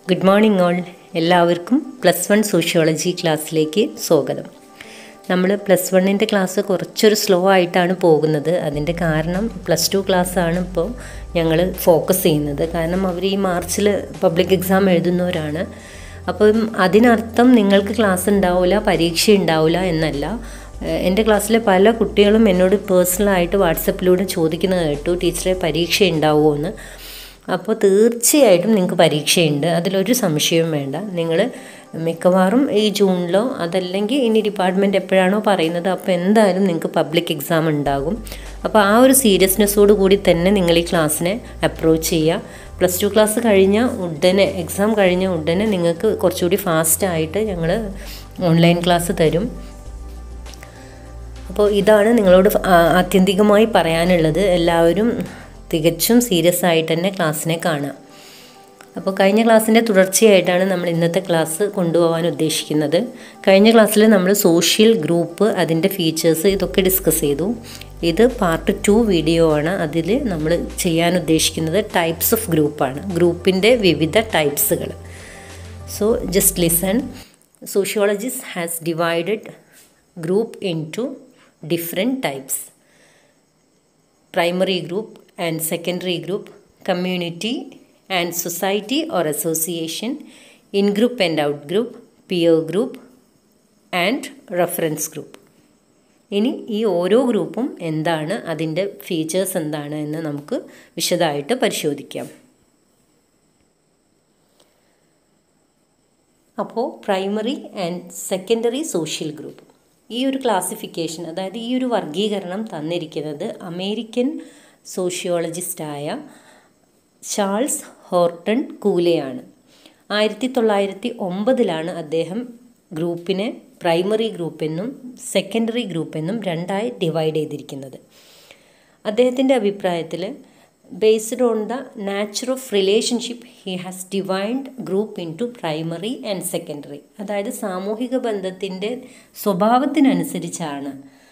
Good morning all. എല്ലാവർക്കും +1 sociology ക്ലാസ്സിലേക്ക് സ്വാഗതം. നമ്മൾ +1ൻ്റെ ക്ലാസ് കുറച്ചൊരു സ്ലോ ആയിട്ടാണ് പോകുന്നത്. അതിൻ്റെ കാരണം +2 ക്ലാസ്സാണ് ഇപ്പോൾ ഞങ്ങൾ ഫോക്കസ് ചെയ്യുന്നത്. കാരണം അവർ ഈ മാർച്ചിൽ പബ്ലിക് എക്സാം എഴുതുന്നവരാണ്. അപ്പം അതിനർത്ഥം നിങ്ങൾക്ക് ക്ലാസ് ഉണ്ടാവില്ല, പരീക്ഷ ഉണ്ടാവില്ല എന്നല്ല. എൻ്റെ ക്ലാസ്സിലെ പല കുട്ടികളും എന്നോട് പേഴ്സണലായിട്ട് വാട്സപ്പിലൂടെ ചോദിക്കുന്നത് കേട്ടു, ടീച്ചറെ പരീക്ഷ ഉണ്ടാവുമോ എന്ന്. അപ്പോൾ തീർച്ചയായിട്ടും നിങ്ങൾക്ക് പരീക്ഷയുണ്ട്, അതിലൊരു സംശയവും വേണ്ട. നിങ്ങൾ മിക്കവാറും ഈ ജൂണിലോ അതല്ലെങ്കിൽ ഇനി ഡിപ്പാർട്ട്മെൻറ്റ് എപ്പോഴാണോ പറയുന്നത് അപ്പോൾ എന്തായാലും നിങ്ങൾക്ക് പബ്ലിക് എക്സാം ഉണ്ടാകും. അപ്പോൾ ആ ഒരു സീരിയസ്നെസ്സോട് കൂടി തന്നെ നിങ്ങൾ ഈ ക്ലാസ്സിനെ അപ്രോച്ച് ചെയ്യുക. +2 ക്ലാസ് കഴിഞ്ഞ ഉടനെ, എക്സാം കഴിഞ്ഞ ഉടനെ നിങ്ങൾക്ക് കുറച്ചുകൂടി ഫാസ്റ്റായിട്ട് ഞങ്ങൾ ഓൺലൈൻ ക്ലാസ് തരും. അപ്പോൾ ഇതാണ് നിങ്ങളോട് ആത്യന്തികമായി പറയാനുള്ളത്. എല്ലാവരും തികച്ചും സീരിയസ് ആയിട്ട് തന്നെ ക്ലാസ്സിനെ കാണാം. അപ്പോൾ കഴിഞ്ഞ ക്ലാസ്സിൻ്റെ തുടർച്ചയായിട്ടാണ് നമ്മൾ ഇന്നത്തെ ക്ലാസ് കൊണ്ടുപോകാൻ ഉദ്ദേശിക്കുന്നത്. കഴിഞ്ഞ ക്ലാസ്സിൽ നമ്മൾ സോഷ്യൽ ഗ്രൂപ്പ്, അതിൻ്റെ ഫീച്ചേഴ്സ് ഇതൊക്കെ ഡിസ്കസ് ചെയ്തു. ഇത് പാർട്ട് 2 വീഡിയോ ആണ്. അതിൽ നമ്മൾ ചെയ്യാൻ ഉദ്ദേശിക്കുന്നത് ടൈപ്സ് ഓഫ് ഗ്രൂപ്പാണ്, ഗ്രൂപ്പിൻ്റെ വിവിധ ടൈപ്സുകൾ. So just listen. Sociologist has divided group into different types: primary group and secondary group, community and society or association, in-group and out-group, peer group and reference group. ഇനി ഈ ഓരോ ഗ്രൂപ്പും എന്താണ്, അതിൻ്റെ ഫീച്ചേഴ്സ് എന്താണ് എന്ന് നമുക്ക് വിശദമായിട്ട് പരിശോധിക്കാം. അപ്പോൾ primary and secondary social group, ഈ ഒരു ക്ലാസിഫിക്കേഷൻ, അതായത് ഈ ഒരു വർഗീകരണം തന്നിരിക്കുന്നത് അമേരിക്കൻ സോഷ്യോളജിസ്റ്റായ ചാൾസ് ഹോർട്ടൺ കൂലെയാണ്. 1909 അദ്ദേഹം ഗ്രൂപ്പിനെ പ്രൈമറി ഗ്രൂപ്പെന്നും സെക്കൻഡറി ഗ്രൂപ്പെന്നും രണ്ടായി ഡിവൈഡ് ചെയ്തിരിക്കുന്നത്. അദ്ദേഹത്തിൻ്റെ അഭിപ്രായത്തിൽ based on the nature of relationship he has divided group into primary and secondary. അതായത് സാമൂഹിക ബന്ധത്തിൻ്റെ സ്വഭാവത്തിനനുസരിച്ചാണ്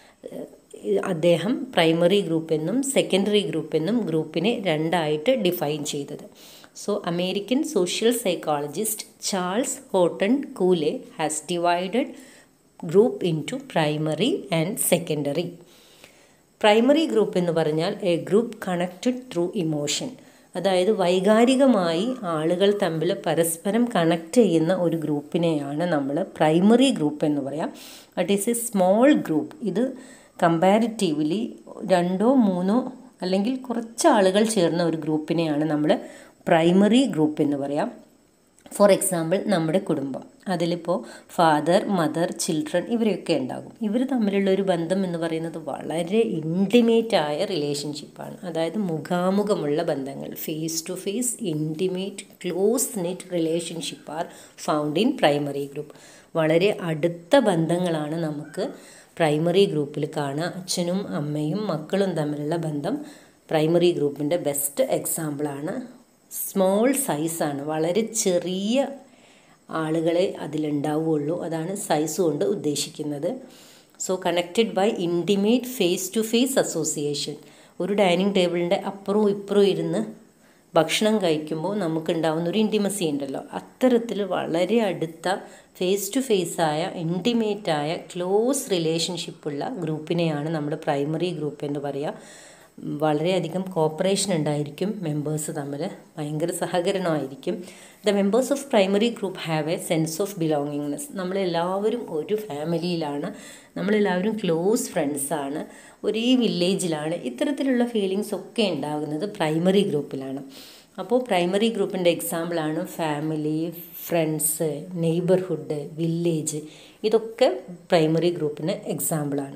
അദ്ദേഹം പ്രൈമറി ഗ്രൂപ്പെന്നും സെക്കൻഡറി ഗ്രൂപ്പെന്നും ഗ്രൂപ്പിനെ രണ്ടായിട്ട് ഡിഫൈൻ ചെയ്തത്. So American social psychologist Charles Horton Cooley has divided group into primary and secondary. Primary group എന്ന് പറഞ്ഞാൽ a group connected through emotion, അതായത് വൈകാരികമായി ആളുകൾ തമ്മിൽ പരസ്പരം കണക്റ്റ് ചെയ്യുന്ന ഒരു ഗ്രൂപ്പിനെയാണ് നമ്മൾ പ്രൈമറി ഗ്രൂപ്പ് എന്ന് പറയാം. That is a small group. ഇത് കമ്പാരിറ്റീവ്ലി 2 or 3 അല്ലെങ്കിൽ കുറച്ച് ആളുകൾ ചേർന്ന ഒരു ഗ്രൂപ്പിനെയാണ് നമ്മൾ പ്രൈമറി ഗ്രൂപ്പ് എന്ന് പറയാം. ഫോർ എക്സാമ്പിൾ, നമ്മുടെ കുടുംബം, അതിലിപ്പോൾ ഫാദർ, മദർ, ചിൽഡ്രൻ ഇവരൊക്കെ ഉണ്ടാകും. ഇവർ തമ്മിലുള്ള ഒരു ബന്ധം എന്ന് പറയുന്നത് വളരെ ഇൻറ്റിമേറ്റ് ആയ റിലേഷൻഷിപ്പാണ്. അതായത് മുഖാമുഖമുള്ള ബന്ധങ്ങൾ, face to face, intimate, close knit relationship are found in primary group. വളരെ അടുത്ത ബന്ധങ്ങളാണ് നമുക്ക് പ്രൈമറി ഗ്രൂപ്പിൽ കാണുക. അച്ഛനും അമ്മയും മക്കളും തമ്മിലുള്ള ബന്ധം പ്രൈമറി ഗ്രൂപ്പിൻ്റെ ബെസ്റ്റ് എക്സാമ്പിളാണ്. സ്മോൾ സൈസാണ്, വളരെ ചെറിയ ആളുകളെ അതിലുണ്ടാവുകയുള്ളൂ. അതാണ് സൈസ് കൊണ്ട് ഉദ്ദേശിക്കുന്നത്. So connected by intimate face to face association. ഒരു ഡൈനിങ് ടേബിളിൻ്റെ അപ്പുറവും ഇപ്പുറവും ഇരുന്ന് ഭക്ഷണം കഴിക്കുമ്പോൾ നമുക്കുണ്ടാവുന്ന ഒരു ഇൻറ്റിമസി ഉണ്ടല്ലോ, അത്തരത്തിൽ വളരെ അടുത്ത ഫേസ് ടു ഫേസായ ഇൻറ്റിമേറ്റായ ക്ലോസ് റിലേഷൻഷിപ്പുള്ള ഗ്രൂപ്പിനെയാണ് നമ്മൾ പ്രൈമറി ഗ്രൂപ്പ് എന്ന് പറയുക. വളരെയധികം കോപ്പറേഷൻ ഉണ്ടായിരിക്കും, മെമ്പേഴ്സ് തമ്മിൽ ഭയങ്കര സഹകരണമായിരിക്കും. The members of primary group have a sense of belongingness. നമ്മളെല്ലാവരും ഒരു ഫാമിലിയിലാണ്, നമ്മളെല്ലാവരും ക്ലോസ് ഫ്രണ്ട്സാണ്, ഒരേ വില്ലേജിലാണ്. ഇത്തരത്തിലുള്ള ഫീലിങ്സ് ഒക്കെ ഉണ്ടാകുന്നത് പ്രൈമറി ഗ്രൂപ്പിലാണ്. അപ്പോൾ പ്രൈമറി ഗ്രൂപ്പിൻ്റെ എക്സാമ്പിളാണ് ഫാമിലി, ഫ്രണ്ട്സ്, നെയ്ബർഹുഡ്, വില്ലേജ്. ഇതൊക്കെ പ്രൈമറി ഗ്രൂപ്പിന് എക്സാമ്പിളാണ്.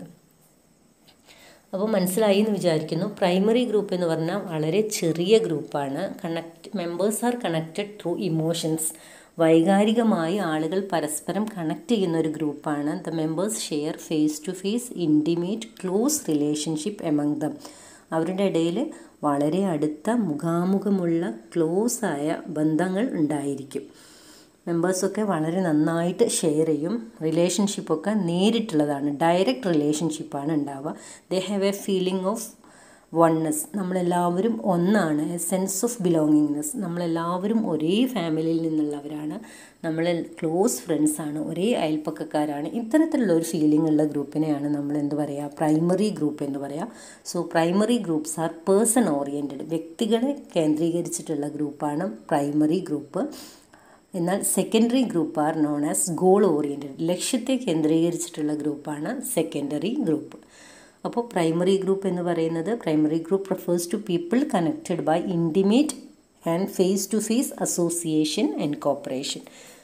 അപ്പോൾ മനസ്സിലായി എന്ന് വിചാരിക്കുന്നു. പ്രൈമറി ഗ്രൂപ്പ് എന്ന് പറഞ്ഞാൽ വളരെ ചെറിയ ഗ്രൂപ്പാണ്. Members are connected through emotions. വൈകാരികമായി ആളുകൾ പരസ്പരം കണക്ട് ചെയ്യുന്ന ഒരു ഗ്രൂപ്പാണ്. The members share face to face intimate close relationship among them. അവരുടെ ഇടയിൽ വളരെ അടുത്ത മുഖാമുഖമുള്ള ക്ലോസ് ആയ ബന്ധങ്ങൾ ഉണ്ടായിരിക്കും. മെമ്പേഴ്സൊക്കെ വളരെ നന്നായിട്ട് ഷെയർ ചെയ്യും. റിലേഷൻഷിപ്പൊക്കെ നേരിട്ടുള്ളതാണ്, ഡയറക്റ്റ് റിലേഷൻഷിപ്പാണ് ഉണ്ടാവുക. They have a feeling of oneness, നമ്മളെല്ലാവരും ഒന്നാണ്, എ സെൻസ് ഓഫ് ബിലോങ്ങിങ്നെസ്, നമ്മളെല്ലാവരും ഒരേ ഫാമിലിയിൽ നിന്നുള്ളവരാണ്, നമ്മൾ ക്ലോസ് ഫ്രണ്ട്സാണ്, ഒരേ അയൽപ്പക്കക്കാരാണ്. ഇത്തരത്തിലുള്ള ഒരു ഫീലിംഗ് ഉള്ള ഗ്രൂപ്പിനെയാണ് നമ്മൾ എന്ത് പറയുക, പ്രൈമറി ഗ്രൂപ്പ് എന്ന് പറയുക. So primary groups are person oriented, വ്യക്തികളെ കേന്ദ്രീകരിച്ചിട്ടുള്ള ഗ്രൂപ്പാണ് പ്രൈമറി ഗ്രൂപ്പ്. എന്നാൽ secondary group are known as goal oriented, ലക്ഷ്യത്തെ കേന്ദ്രീകരിച്ചിട്ടുള്ള ഗ്രൂപ്പാണ് സെക്കൻഡറി ഗ്രൂപ്പ്. അപ്പോൾ പ്രൈമറി ഗ്രൂപ്പ് എന്ന് പറയുന്നത്, primary group refers to people connected by intimate and face to face association and cooperation.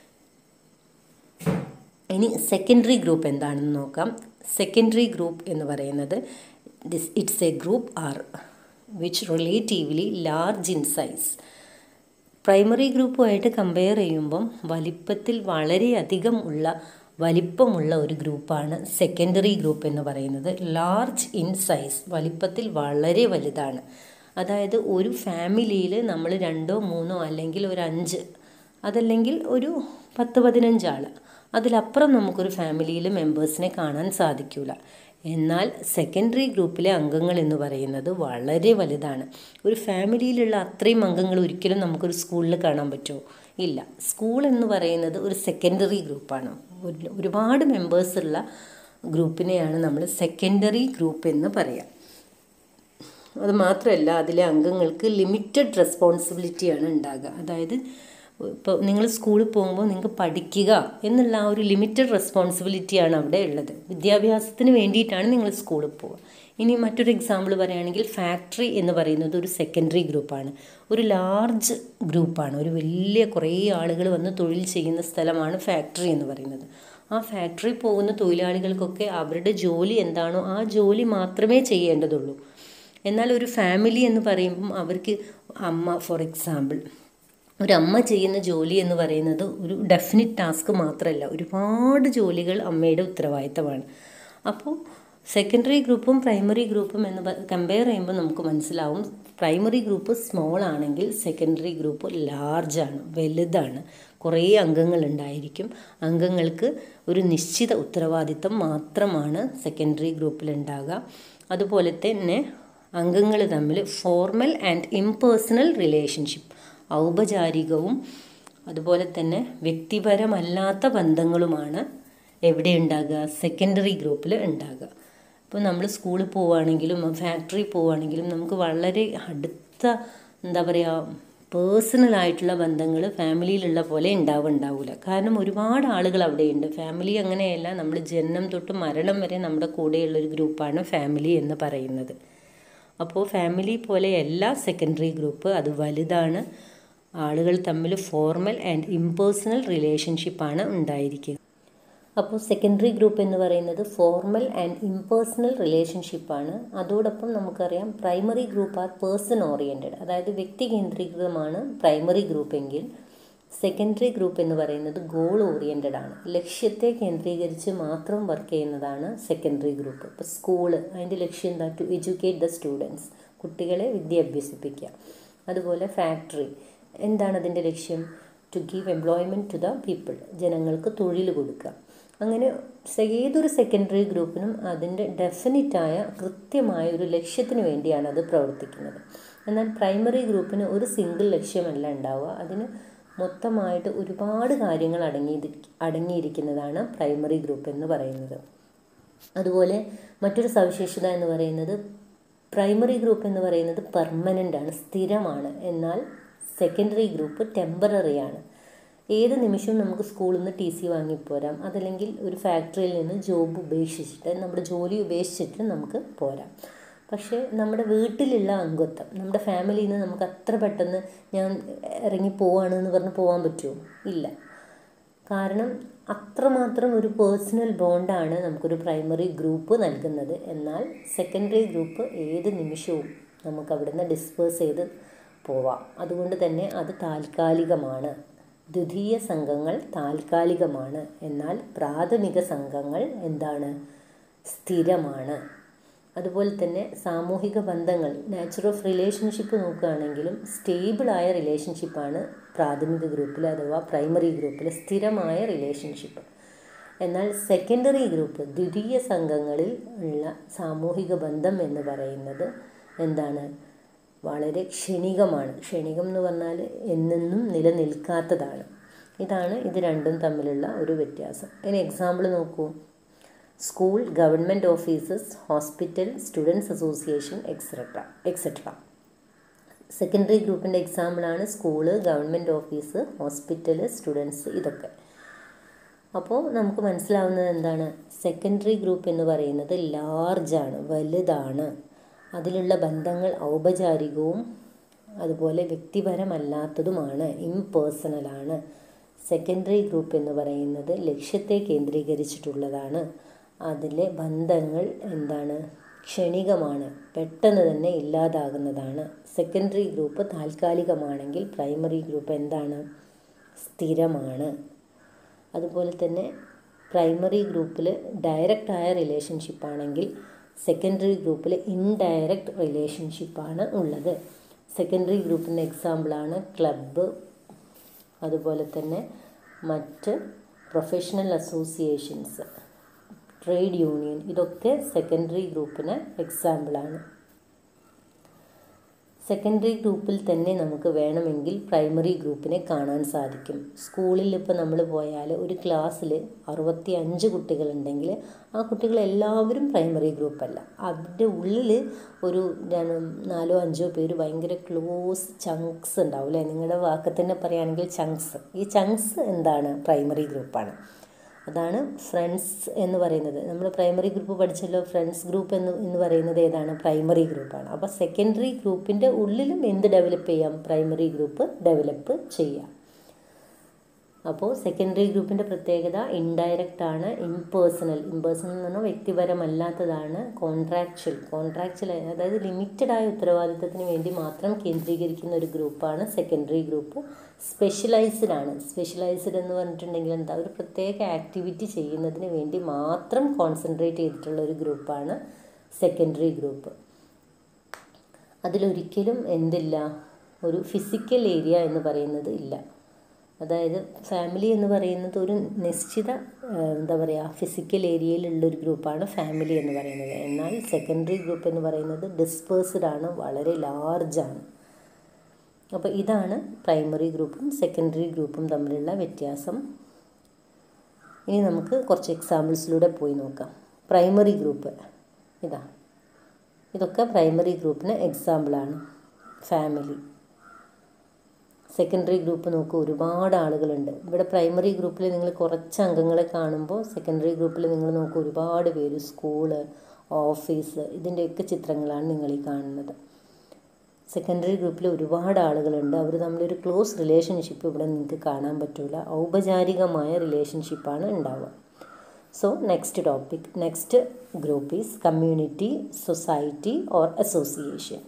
ഇനി സെക്കൻഡറി ഗ്രൂപ്പ് എന്താണെന്ന് നോക്കാം. സെക്കൻഡറി ഗ്രൂപ്പ് എന്ന് പറയുന്നത് it's a group are which relatively large in size. Primary ഗ്രൂപ്പുമായിട്ട് compare ചെയ്യുമ്പം വലിപ്പത്തിൽ വളരെയധികം വലിപ്പമുള്ള ഒരു ഗ്രൂപ്പാണ് സെക്കൻഡറി ഗ്രൂപ്പ് എന്ന് പറയുന്നത്. ലാർജ് ഇൻ സൈസ്, വലിപ്പത്തിൽ വളരെ വലുതാണ്. അതായത് ഒരു ഫാമിലിയിൽ നമ്മൾ 2 3 അല്ലെങ്കിൽ ഒരു 5, അതല്ലെങ്കിൽ ഒരു 10-15 ആൾ, അതിലപ്പുറം നമുക്കൊരു ഫാമിലിയിൽ മെമ്പേഴ്സിനെ കാണാൻ സാധിക്കില്ല. എന്നാൽ സെക്കൻഡറി ഗ്രൂപ്പിലെ അംഗങ്ങൾ എന്ന് പറയുന്നത് വളരെ വലുതാണ്. ഒരു ഫാമിലിയിലുള്ള അത്രയും അംഗങ്ങൾ ഒരിക്കലും നമുക്കൊരു സ്കൂളിൽ കാണാൻ പറ്റുമോ? ഇല്ല. സ്കൂൾ എന്ന് പറയുന്നത് ഒരു സെക്കൻഡറി ഗ്രൂപ്പാണ്. ഒരുപാട് മെമ്പേഴ്സുള്ള ഗ്രൂപ്പിനെയാണ് നമ്മൾ സെക്കൻഡറി ഗ്രൂപ്പ് എന്ന് പറയാം. അത് മാത്രമല്ല, അതിലെ അംഗങ്ങൾക്ക് ലിമിറ്റഡ് റെസ്പോൺസിബിലിറ്റിയാണ് ഉണ്ടാകുക. അതായത് ഇപ്പോൾ നിങ്ങൾ സ്കൂളിൽ പോകുമ്പോൾ നിങ്ങൾക്ക് പഠിക്കുക എന്നുള്ള ആ ഒരു ലിമിറ്റഡ് റെസ്പോൺസിബിലിറ്റിയാണ് അവിടെ ഉള്ളത്. വിദ്യാഭ്യാസത്തിന് വേണ്ടിയിട്ടാണ് നിങ്ങൾ സ്കൂളിൽ പോവുക. ഇനി മറ്റൊരു എക്സാമ്പിൾ പറയുകയാണെങ്കിൽ, ഫാക്ടറി എന്ന് പറയുന്നത് ഒരു സെക്കൻഡറി ഗ്രൂപ്പാണ്. ഒരു ലാർജ് ഗ്രൂപ്പാണ്, ഒരു വലിയ കുറേ ആളുകൾ വന്ന് തൊഴിൽ ചെയ്യുന്ന സ്ഥലമാണ് ഫാക്ടറി എന്ന് പറയുന്നത്. ആ ഫാക്ടറി പോകുന്ന തൊഴിലാളികൾക്കൊക്കെ അവരുടെ ജോലി എന്താണോ ആ ജോലി മാത്രമേ ചെയ്യേണ്ടതുള്ളൂ. എന്നാൽ ഒരു ഫാമിലി എന്ന് പറയുമ്പം അവർക്ക് അമ്മ, ഫോർ എക്സാമ്പിൾ, ഒരമ്മ ചെയ്യുന്ന ജോലി എന്ന് പറയുന്നത് ഒരു ഡെഫിനിറ്റ് ടാസ്ക് മാത്രമല്ല, ഒരുപാട് ജോലികൾ അമ്മയുടെ ഉത്തരവാദിത്തമാണ്. അപ്പോൾ സെക്കൻഡറി ഗ്രൂപ്പും പ്രൈമറി ഗ്രൂപ്പും എന്ന് കമ്പയർ ചെയ്യുമ്പോൾ നമുക്ക് മനസ്സിലാവും, പ്രൈമറി ഗ്രൂപ്പ് സ്മോൾ ആണെങ്കിൽ സെക്കൻഡറി ഗ്രൂപ്പ് ലാർജാണ്, വലുതാണ്. കുറേ അംഗങ്ങളുണ്ടായിരിക്കും. അംഗങ്ങൾക്ക് ഒരു നിശ്ചിത ഉത്തരവാദിത്തം മാത്രമാണ് സെക്കൻഡറി ഗ്രൂപ്പിലുണ്ടാകുക. അതുപോലെ തന്നെ അംഗങ്ങൾ തമ്മിൽ ഫോർമൽ ആൻഡ് ഇംപേഴ്സണൽ റിലേഷൻഷിപ്പ്, ഔപചാരികവും അതുപോലെ തന്നെ വ്യക്തിപരമല്ലാത്ത ബന്ധങ്ങളുമാണ് എവിടെ ഉണ്ടാകുക, സെക്കൻഡറി ഗ്രൂപ്പിൽ ഉണ്ടാകുക. ഇപ്പോൾ നമ്മൾ സ്കൂളിൽ പോവുകയാണെങ്കിലും ഫാക്ടറി പോവുകയാണെങ്കിലും നമുക്ക് വളരെ അടുത്ത പേഴ്സണലായിട്ടുള്ള ബന്ധങ്ങൾ ഫാമിലിയിലുള്ള പോലെ ഉണ്ടാവില്ല. കാരണം ഒരുപാട് ആളുകൾ അവിടെയുണ്ട്. ഫാമിലി അങ്ങനെയല്ല, നമ്മൾ ജനനം തൊട്ട് മരണം വരെ നമ്മുടെ കൂടെയുള്ളൊരു ഗ്രൂപ്പാണ് ഫാമിലി എന്ന് പറയുന്നത്. അപ്പോൾ ഫാമിലി പോലെയല്ല സെക്കൻഡറി ഗ്രൂപ്പ്, അത് വലുതാണ്. ആളുകൾ തമ്മിൽ ഫോർമൽ ആൻഡ് ഇംപേഴ്സണൽ റിലേഷൻഷിപ്പാണ് ഉണ്ടായിരിക്കുക. അപ്പോൾ സെക്കൻഡറി ഗ്രൂപ്പ് എന്ന് പറയുന്നത് ഫോർമൽ ആൻഡ് ഇംപേഴ്സണൽ റിലേഷൻഷിപ്പാണ്. അതോടൊപ്പം നമുക്കറിയാം primary group are person oriented, അതായത് വ്യക്തി കേന്ദ്രീകൃതമാണ് പ്രൈമറി ഗ്രൂപ്പ് എങ്കിൽ സെക്കൻഡറി ഗ്രൂപ്പ് എന്ന് പറയുന്നത് ഗോൾ ഓറിയൻറ്റഡ് ആണ്. ലക്ഷ്യത്തെ കേന്ദ്രീകരിച്ച് മാത്രം വർക്ക് ചെയ്യുന്നതാണ് സെക്കൻഡറി ഗ്രൂപ്പ്. ഇപ്പോൾ സ്കൂള്, അതിൻ്റെ ലക്ഷ്യം എന്താ? ടു എഡ്യൂക്കേറ്റ് ദ സ്റ്റുഡൻസ്, കുട്ടികളെ വിദ്യ അഭ്യസിപ്പിക്കുക. അതുപോലെ ഫാക്ടറി, എന്താണ് അതിൻ്റെ ലക്ഷ്യം? To give employment to the people, ജനങ്ങൾക്ക് തൊഴിൽ കൊടുക്കുക. അങ്ങനെ ഏതൊരു സെക്കൻഡറി ഗ്രൂപ്പിനും അതിൻ്റെ ഡെഫിനിറ്റായ കൃത്യമായ ഒരു ലക്ഷ്യത്തിന് വേണ്ടിയാണ് അത് പ്രവർത്തിക്കുന്നത്. എന്നാൽ പ്രൈമറി ഗ്രൂപ്പിന് ഒരു സിംഗിൾ ലക്ഷ്യമല്ല ഉണ്ടാവുക, അതിന് മൊത്തമായിട്ട് ഒരുപാട് കാര്യങ്ങൾ അടങ്ങിയിരിക്കുന്നതാണ് പ്രൈമറി ഗ്രൂപ്പ് എന്ന് പറയുന്നത്. അതുപോലെ മറ്റൊരു സവിശേഷത എന്ന് പറയുന്നത്, പ്രൈമറി ഗ്രൂപ്പ് എന്ന് പറയുന്നത് പെർമനൻ്റ് ആണ്, സ്ഥിരമാണ്. എന്നാൽ സെക്കൻഡറി ഗ്രൂപ്പ് ടെമ്പററി ആണ്. ഏത് നിമിഷവും നമുക്ക് സ്കൂളിൽ നിന്ന് TC വാങ്ങിപ്പോരാം, അതല്ലെങ്കിൽ ഒരു ഫാക്ടറിയിൽ നിന്ന് നമ്മുടെ ജോലി ഉപേക്ഷിച്ചിട്ട് നമുക്ക് പോരാം. പക്ഷേ നമ്മുടെ വീട്ടിലുള്ള അംഗത്വം, നമ്മുടെ ഫാമിലിയിൽ നിന്ന് നമുക്ക് അത്ര പെട്ടെന്ന് ഞാൻ ഇറങ്ങി പോവാണെന്ന് പറഞ്ഞ് പോകാൻ പറ്റുമോ? ഇല്ല. കാരണം അത്രമാത്രം ഒരു പേഴ്സണൽ ബോണ്ടാണ് നമുക്കൊരു പ്രൈമറി ഗ്രൂപ്പ് നൽകുന്നത്. എന്നാൽ സെക്കൻഡറി ഗ്രൂപ്പ് ഏത് നിമിഷവും നമുക്ക് അവിടുന്ന് ഡിസ്പേഴ്സ് ചെയ്ത് പോവാം. അതുകൊണ്ട് തന്നെ അത് താൽക്കാലികമാണ്. ദ്വിതീയ സംഘങ്ങൾ താൽക്കാലികമാണ്. എന്നാൽ പ്രാഥമിക സംഘങ്ങൾ എന്താണ്? സ്ഥിരമാണ്. അതുപോലെ തന്നെ സാമൂഹിക ബന്ധങ്ങൾ, നാച്ചർ ഓഫ് റിലേഷൻഷിപ്പ് നോക്കുകയാണെങ്കിലും സ്റ്റേബിളായ റിലേഷൻഷിപ്പാണ് പ്രാഥമിക ഗ്രൂപ്പിൽ അഥവാ പ്രൈമറി ഗ്രൂപ്പിൽ സ്ഥിരമായ റിലേഷൻഷിപ്പ്. എന്നാൽ സെക്കൻഡറി ഗ്രൂപ്പ്, ദ്വിതീയ സംഘങ്ങളിൽ ഉള്ള സാമൂഹിക ബന്ധം എന്ന് പറയുന്നത് എന്താണ്, വളരെ ക്ഷണികമാണ്. ക്ഷണികം എന്ന് പറഞ്ഞാൽ എന്നെന്നും നിലനിൽക്കാത്തതാണ്. ഇതാണ് ഇത് രണ്ടും തമ്മിലുള്ള ഒരു വ്യത്യാസം. ഇനി എക്സാമ്പിൾ നോക്കൂ. School, government offices, hospital, students association, etcetera. Secondary ഗ്രൂപ്പിൻ്റെ എക്സാമ്പിളാണ് school, government office, hospital, students, ഇതൊക്കെ. അപ്പോൾ നമുക്ക് മനസ്സിലാവുന്നത് എന്താണ്, സെക്കൻഡറി ഗ്രൂപ്പ് എന്ന് പറയുന്നത് ലാർജാണ്, വലുതാണ്. അതിലുള്ള ബന്ധങ്ങൾ ഔപചാരികവും അതുപോലെ വ്യക്തിപരമല്ലാത്തതുമാണ്, ഇംപേഴ്സണലാണ്. സെക്കൻഡറി ഗ്രൂപ്പ് എന്ന് പറയുന്നത് ലക്ഷ്യത്തെ കേന്ദ്രീകരിച്ചിട്ടുള്ളതാണ്. അതിലെ ബന്ധങ്ങൾ എന്താണ്, ക്ഷണികമാണ്, പെട്ടെന്ന് തന്നെ ഇല്ലാതാകുന്നതാണ്. സെക്കൻഡറി ഗ്രൂപ്പ് താൽക്കാലികമാണെങ്കിൽ പ്രൈമറി ഗ്രൂപ്പ് എന്താണ്, സ്ഥിരമാണ്. അതുപോലെ തന്നെ പ്രൈമറി ഗ്രൂപ്പിൽ ഡയറക്റ്റായ റിലേഷൻഷിപ്പാണെങ്കിൽ സെക്കൻഡറി ഗ്രൂപ്പിൽ ഇൻഡയറക്റ്റ് റിലേഷൻഷിപ്പാണ് ഉള്ളത്. സെക്കൻഡറി ഗ്രൂപ്പിൻ്റെ എക്സാമ്പിളാണ് ക്ലബ്ബ്, അതുപോലെ തന്നെ മറ്റ് പ്രൊഫഷണൽ അസോസിയേഷൻസ്, ട്രേഡ് യൂണിയൻ, ഇതൊക്കെ സെക്കൻഡറി ഗ്രൂപ്പിന് എക്സാമ്പിളാണ്. സെക്കൻഡറി ഗ്രൂപ്പിൽ തന്നെ നമുക്ക് വേണമെങ്കിൽ പ്രൈമറി ഗ്രൂപ്പിനെ കാണാൻ സാധിക്കും. സ്കൂളിൽ ഇപ്പോൾ നമ്മൾ പോയാൽ ഒരു ക്ലാസ്സിൽ 65 കുട്ടികളുണ്ടെങ്കിൽ ആ കുട്ടികളെല്ലാവരും പ്രൈമറി ഗ്രൂപ്പല്ല. അതിൻ്റെ ഉള്ളിൽ ഒരു 4-5 പേര് ഭയങ്കര ക്ലോസ് ചങ്ക്സ് ഉണ്ടാവും അല്ലേ? നിങ്ങളുടെ വാക്ക് തന്നെ പറയുകയാണെങ്കിൽ ചങ്ക്സ്. ഈ ചങ്ക്സ് എന്താണ്, പ്രൈമറി ഗ്രൂപ്പാണ്. അതാണ് ഫ്രണ്ട്സ് എന്ന് പറയുന്നത്. നമ്മൾ പ്രൈമറി ഗ്രൂപ്പ് പഠിച്ചല്ലോ, ഫ്രണ്ട്സ് ഗ്രൂപ്പ് എന്ന് പറയുന്നത് ഏതാണ്, പ്രൈമറി ഗ്രൂപ്പാണ്. അപ്പോൾ സെക്കൻഡറി ഗ്രൂപ്പിൻ്റെ ഉള്ളിലും എന്ത് ഡെവലപ്പ് ചെയ്യാം, പ്രൈമറി ഗ്രൂപ്പ് ഡെവലപ്പ് ചെയ്യാം. അപ്പോൾ സെക്കൻഡറി ഗ്രൂപ്പിൻ്റെ പ്രത്യേകത ഇൻഡയറക്റ്റ് ആണ്, ഇംപേഴ്സണൽ എന്ന് പറഞ്ഞാൽ വ്യക്തിപരമല്ലാത്തതാണ്, കോൺട്രാക്ച്വൽ അതായത് ലിമിറ്റഡായ ഉത്തരവാദിത്തത്തിന് വേണ്ടി മാത്രം കേന്ദ്രീകരിക്കുന്ന ഒരു ഗ്രൂപ്പാണ് സെക്കൻഡറി ഗ്രൂപ്പ്. സ്പെഷ്യലൈസ്ഡ് എന്ന് പറഞ്ഞിട്ടുണ്ടെങ്കിൽ എന്താ, ഒരു പ്രത്യേക ആക്ടിവിറ്റി ചെയ്യുന്നതിന് വേണ്ടി മാത്രം കോൺസെൻട്രേറ്റ് ചെയ്തിട്ടുള്ള ഒരു ഗ്രൂപ്പാണ് സെക്കൻഡറി ഗ്രൂപ്പ്. അതിലൊരിക്കലും എന്തില്ല, ഒരു ഫിസിക്കൽ ഏരിയ എന്ന് പറയുന്നത് ഇല്ല. അതായത് ഫാമിലി എന്ന് പറയുന്നത് ഒരു നിശ്ചിത ഫിസിക്കൽ ഏരിയയിലുള്ളൊരു ഗ്രൂപ്പാണ് ഫാമിലി എന്ന് പറയുന്നത്. എന്നാൽ സെക്കൻഡറി ഗ്രൂപ്പ് എന്ന് പറയുന്നത് ഡിസ്പേഴ്സ്ഡ് ആണ്, വളരെ ലാർജാണ്. അപ്പോൾ ഇതാണ് പ്രൈമറി ഗ്രൂപ്പും സെക്കൻഡറി ഗ്രൂപ്പും തമ്മിലുള്ള വ്യത്യാസം. ഇനി നമുക്ക് കുറച്ച് എക്സാമ്പിൾസിലൂടെ പോയി നോക്കാം. പ്രൈമറി ഗ്രൂപ്പ് ഇതൊക്കെ പ്രൈമറി ഗ്രൂപ്പിന് എക്സാമ്പിളാണ്. ഫാമിലി. സെക്കൻഡറി ഗ്രൂപ്പ് നോക്കൂ, ഒരുപാട് ആളുകളുണ്ട്. ഇവിടെ പ്രൈമറി ഗ്രൂപ്പിൽ നിങ്ങൾ കുറച്ച് അംഗങ്ങളെ കാണുമ്പോൾ സെക്കൻഡറി ഗ്രൂപ്പിൽ നിങ്ങൾ നോക്കൂ ഒരുപാട് പേര്, സ്കൂള്, ഓഫീസ്, ഇതിൻ്റെയൊക്കെ ചിത്രങ്ങളാണ് നിങ്ങൾ ഈ കാണുന്നത്. സെക്കൻഡറി ഗ്രൂപ്പിൽ ഒരുപാട് ആളുകളുണ്ട്. അവർ തമ്മിലൊരു ക്ലോസ് റിലേഷൻഷിപ്പ് ഇവിടെ നിങ്ങൾക്ക് കാണാൻ പറ്റില്ല. ഔപചാരികമായ റിലേഷൻഷിപ്പാണ് ഉണ്ടാവുക. So next group is community, society or association.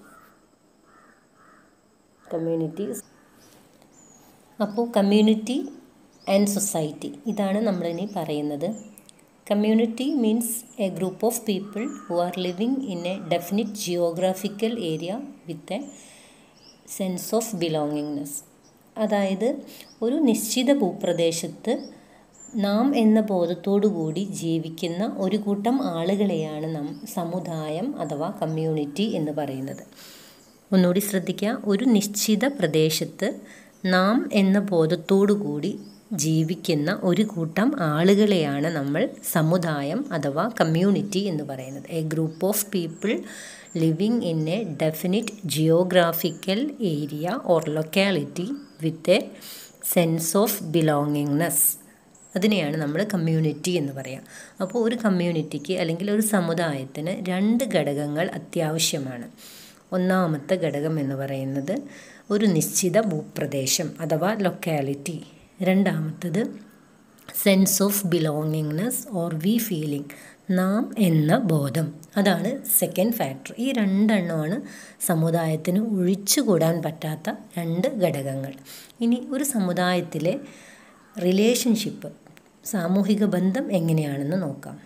അപ്പോൾ കമ്മ്യൂണിറ്റി ആൻഡ് സൊസൈറ്റി, ഇതാണ് നമ്മളിനി പറയുന്നത്. Community means a group of people who are living in a definite geographical area with a sense of belongingness. അതായത് ഒരു നിശ്ചിത ഭൂപ്രദേശത്ത് നാം എന്ന ബോധത്തോടു കൂടി ജീവിക്കുന്ന ഒരു കൂട്ടം ആളുകളെയാണ് നാം സമുദായം അഥവാ കമ്മ്യൂണിറ്റി എന്ന് പറയുന്നത്. ഒന്നുകൂടി ശ്രദ്ധിക്കുക, ഒരു നിശ്ചിത പ്രദേശത്ത് നാം എന്ന ബോധത്തോടു കൂടി ജീവിക്കുന്ന ഒരു കൂട്ടം ആളുകളെയാണ് നമ്മൾ സമുദായം അഥവാ കമ്മ്യൂണിറ്റി എന്ന് പറയുന്നത്. A group of people living in a definite geographical area or locality with a sense of belongingness, അതിനെയാണ് നമ്മൾ കമ്മ്യൂണിറ്റി എന്ന് പറയാം. അപ്പോൾ ഒരു കമ്മ്യൂണിറ്റിക്ക് അല്ലെങ്കിൽ ഒരു സമുദായത്തിന് 2 ഘടകങ്ങൾ അത്യാവശ്യമാണ്. ഒന്നാമത്തെ ഘടകം എന്ന് പറയുന്നത് ഒരു നിശ്ചിത ഭൂപ്രദേശം അഥവാ ലൊക്കാലിറ്റി. രണ്ടാമത്തത് sense of belongingness or we feeling, നാം എന്ന ബോധം. അതാണ് സെക്കൻഡ് ഫാക്ടർ. ഈ 2 എണ്ണമാണ് സമുദായത്തിന് ഒഴിച്ചുകൂടാൻ പറ്റാത്ത 2 ഘടകങ്ങൾ. ഇനി ഒരു സമുദായത്തിലെ റിലേഷൻഷിപ്പ്, സാമൂഹിക ബന്ധം എങ്ങനെയാണെന്ന് നോക്കാം.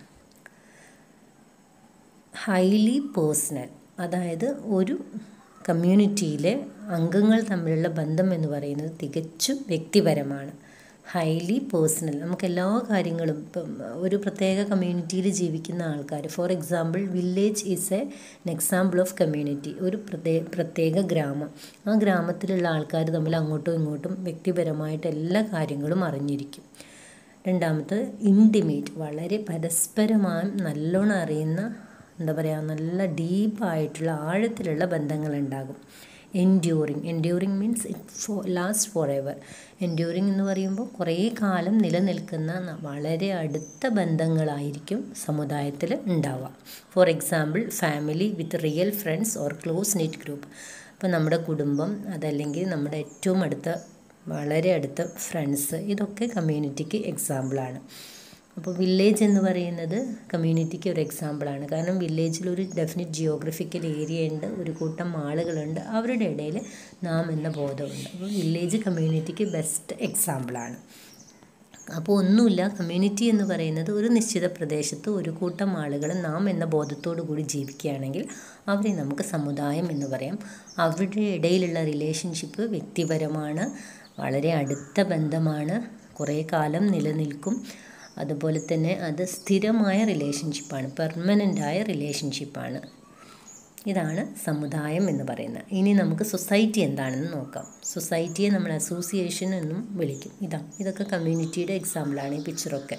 ഹൈലി പേഴ്സണൽ, അതായത് ഒരു കമ്മ്യൂണിറ്റിയിലെ അംഗങ്ങൾ തമ്മിലുള്ള ബന്ധം എന്ന് പറയുന്നത് തികച്ചും വ്യക്തിപരമാണ്. Highly personal. നമുക്ക് എല്ലാ കാര്യങ്ങളും ഇപ്പം ഒരു പ്രത്യേക കമ്മ്യൂണിറ്റിയിൽ ജീവിക്കുന്ന ആൾക്കാർ, for example village is an example of community. ഒരു പ്രത്യേക ഗ്രാമം, ആ ഗ്രാമത്തിലുള്ള ആൾക്കാർ തമ്മിൽ അങ്ങോട്ടും ഇങ്ങോട്ടും വ്യക്തിപരമായിട്ട് എല്ലാ കാര്യങ്ങളും അറിഞ്ഞിരിക്കും. രണ്ടാമത് ഇൻറ്റിമേറ്റ്, വളരെ പരസ്പരമായി നല്ലോണം അറിയുന്ന, എന്താ പറയുക, നല്ല ഡീപ്പായിട്ടുള്ള ആഴത്തിലുള്ള ബന്ധങ്ങളുണ്ടാകും. Enduring means it last for ever. Enduring എന്ന് പറയുമ്പോൾ കുറേ കാലം നിലനിൽക്കുന്ന വളരെ അടുത്ത ബന്ധങ്ങളായിരിക്കും സമുദായത്തിൽ ഉണ്ടാവുക. For example family with real friends or close knit group. അപ്പോൾ നമ്മുടെ കുടുംബം, അതല്ലെങ്കിൽ നമ്മുടെ ഏറ്റവും അടുത്ത, വളരെ അടുത്ത ഫ്രണ്ട്സ്, ഇതൊക്കെ കമ്മ്യൂണിറ്റിക്ക് എക്സാമ്പിളാണ്. അപ്പോൾ വില്ലേജ് എന്ന് പറയുന്നത് കമ്മ്യൂണിറ്റിക്ക് ഒരു എക്സാമ്പിളാണ്. കാരണം വില്ലേജിലൊരു ഡെഫിനിറ്റ് ജിയോഗ്രഫിക്കൽ ഏരിയ ഉണ്ട്, ഒരു കൂട്ടം ആളുകളുണ്ട്, അവരുടെ ഇടയിൽ നാം എന്ന ബോധമുണ്ട്. അപ്പോൾ വില്ലേജ് കമ്മ്യൂണിറ്റിക്ക് ബെസ്റ്റ് എക്സാമ്പിളാണ്. അപ്പോൾ ഒന്നുമില്ല, കമ്മ്യൂണിറ്റി എന്ന് പറയുന്നത് ഒരു നിശ്ചിത പ്രദേശത്ത് ഒരു കൂട്ടം ആളുകൾ നാം എന്ന ബോധത്തോടു കൂടി ജീവിക്കുകയാണെങ്കിൽ അവരെ നമുക്ക് സമുദായം എന്ന് പറയാം. അവരുടെ ഇടയിലുള്ള റിലേഷൻഷിപ്പ് വ്യക്തിപരമാണ്, വളരെ അടുത്ത ബന്ധമാണ്, കുറേ കാലം നിലനിൽക്കും. അതുപോലെ തന്നെ അത് സ്ഥിരമായ റിലേഷൻഷിപ്പാണ്, പെർമനൻ്റായ റിലേഷൻഷിപ്പാണ്. ഇതാണ് സമുദായം എന്ന് പറയുന്നത്. ഇനി നമുക്ക് സൊസൈറ്റി എന്താണെന്ന് നോക്കാം. സൊസൈറ്റിയെ നമ്മൾ അസോസിയേഷൻ എന്നും വിളിക്കും. ഇതൊക്കെ കമ്മ്യൂണിറ്റിയുടെ എക്സാമ്പിളാണ് ഈ പിക്ചറൊക്കെ.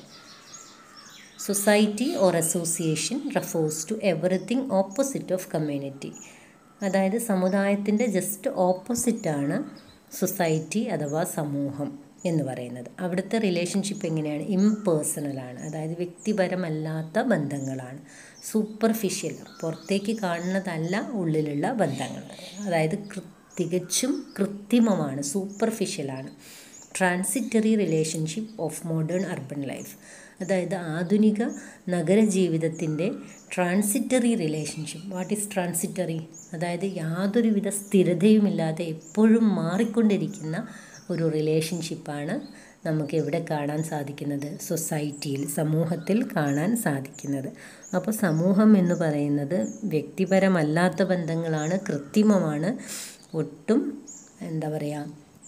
Society or association refers to everything opposite of community. അതായത് സമുദായത്തിൻ്റെ ജസ്റ്റ് ഓപ്പോസിറ്റാണ് സൊസൈറ്റി അഥവാ സമൂഹം എന്ന് പറയുന്നത്. അവിടുത്തെ റിലേഷൻഷിപ്പ് എങ്ങനെയാണ്? ഇംപേഴ്സണലാണ്, അതായത് വ്യക്തിപരമല്ലാത്ത ബന്ധങ്ങളാണ്. സൂപ്പർഫിഷ്യൽ, പുറത്തേക്ക് കാണുന്നതല്ല ഉള്ളിലുള്ള ബന്ധങ്ങൾ, അതായത് തികച്ചും കൃത്രിമമാണ്, സൂപ്പർഫിഷ്യലാണ്. Transitory relationship of modern urban life. അതായത് ആധുനിക നഗരജീവിതത്തിൻ്റെ transitory relationship. What is transitory? അതായത് യാതൊരുവിധ സ്ഥിരതയുമില്ലാതെ എപ്പോഴും മാറിക്കൊണ്ടിരിക്കുന്ന ഒരു റിലേഷൻഷിപ്പാണ് നമുക്ക് എവിടെ കാണാൻ സാധിക്കുന്നത്? സൊസൈറ്റിയിൽ, സമൂഹത്തിൽ കാണാൻ സാധിക്കുന്നത്. അപ്പോൾ സമൂഹം എന്ന് പറയുന്നത് വ്യക്തിപരമല്ലാത്ത ബന്ധങ്ങളാണ്, കൃത്രിമമാണ്, ഒട്ടും എന്താ പറയുക,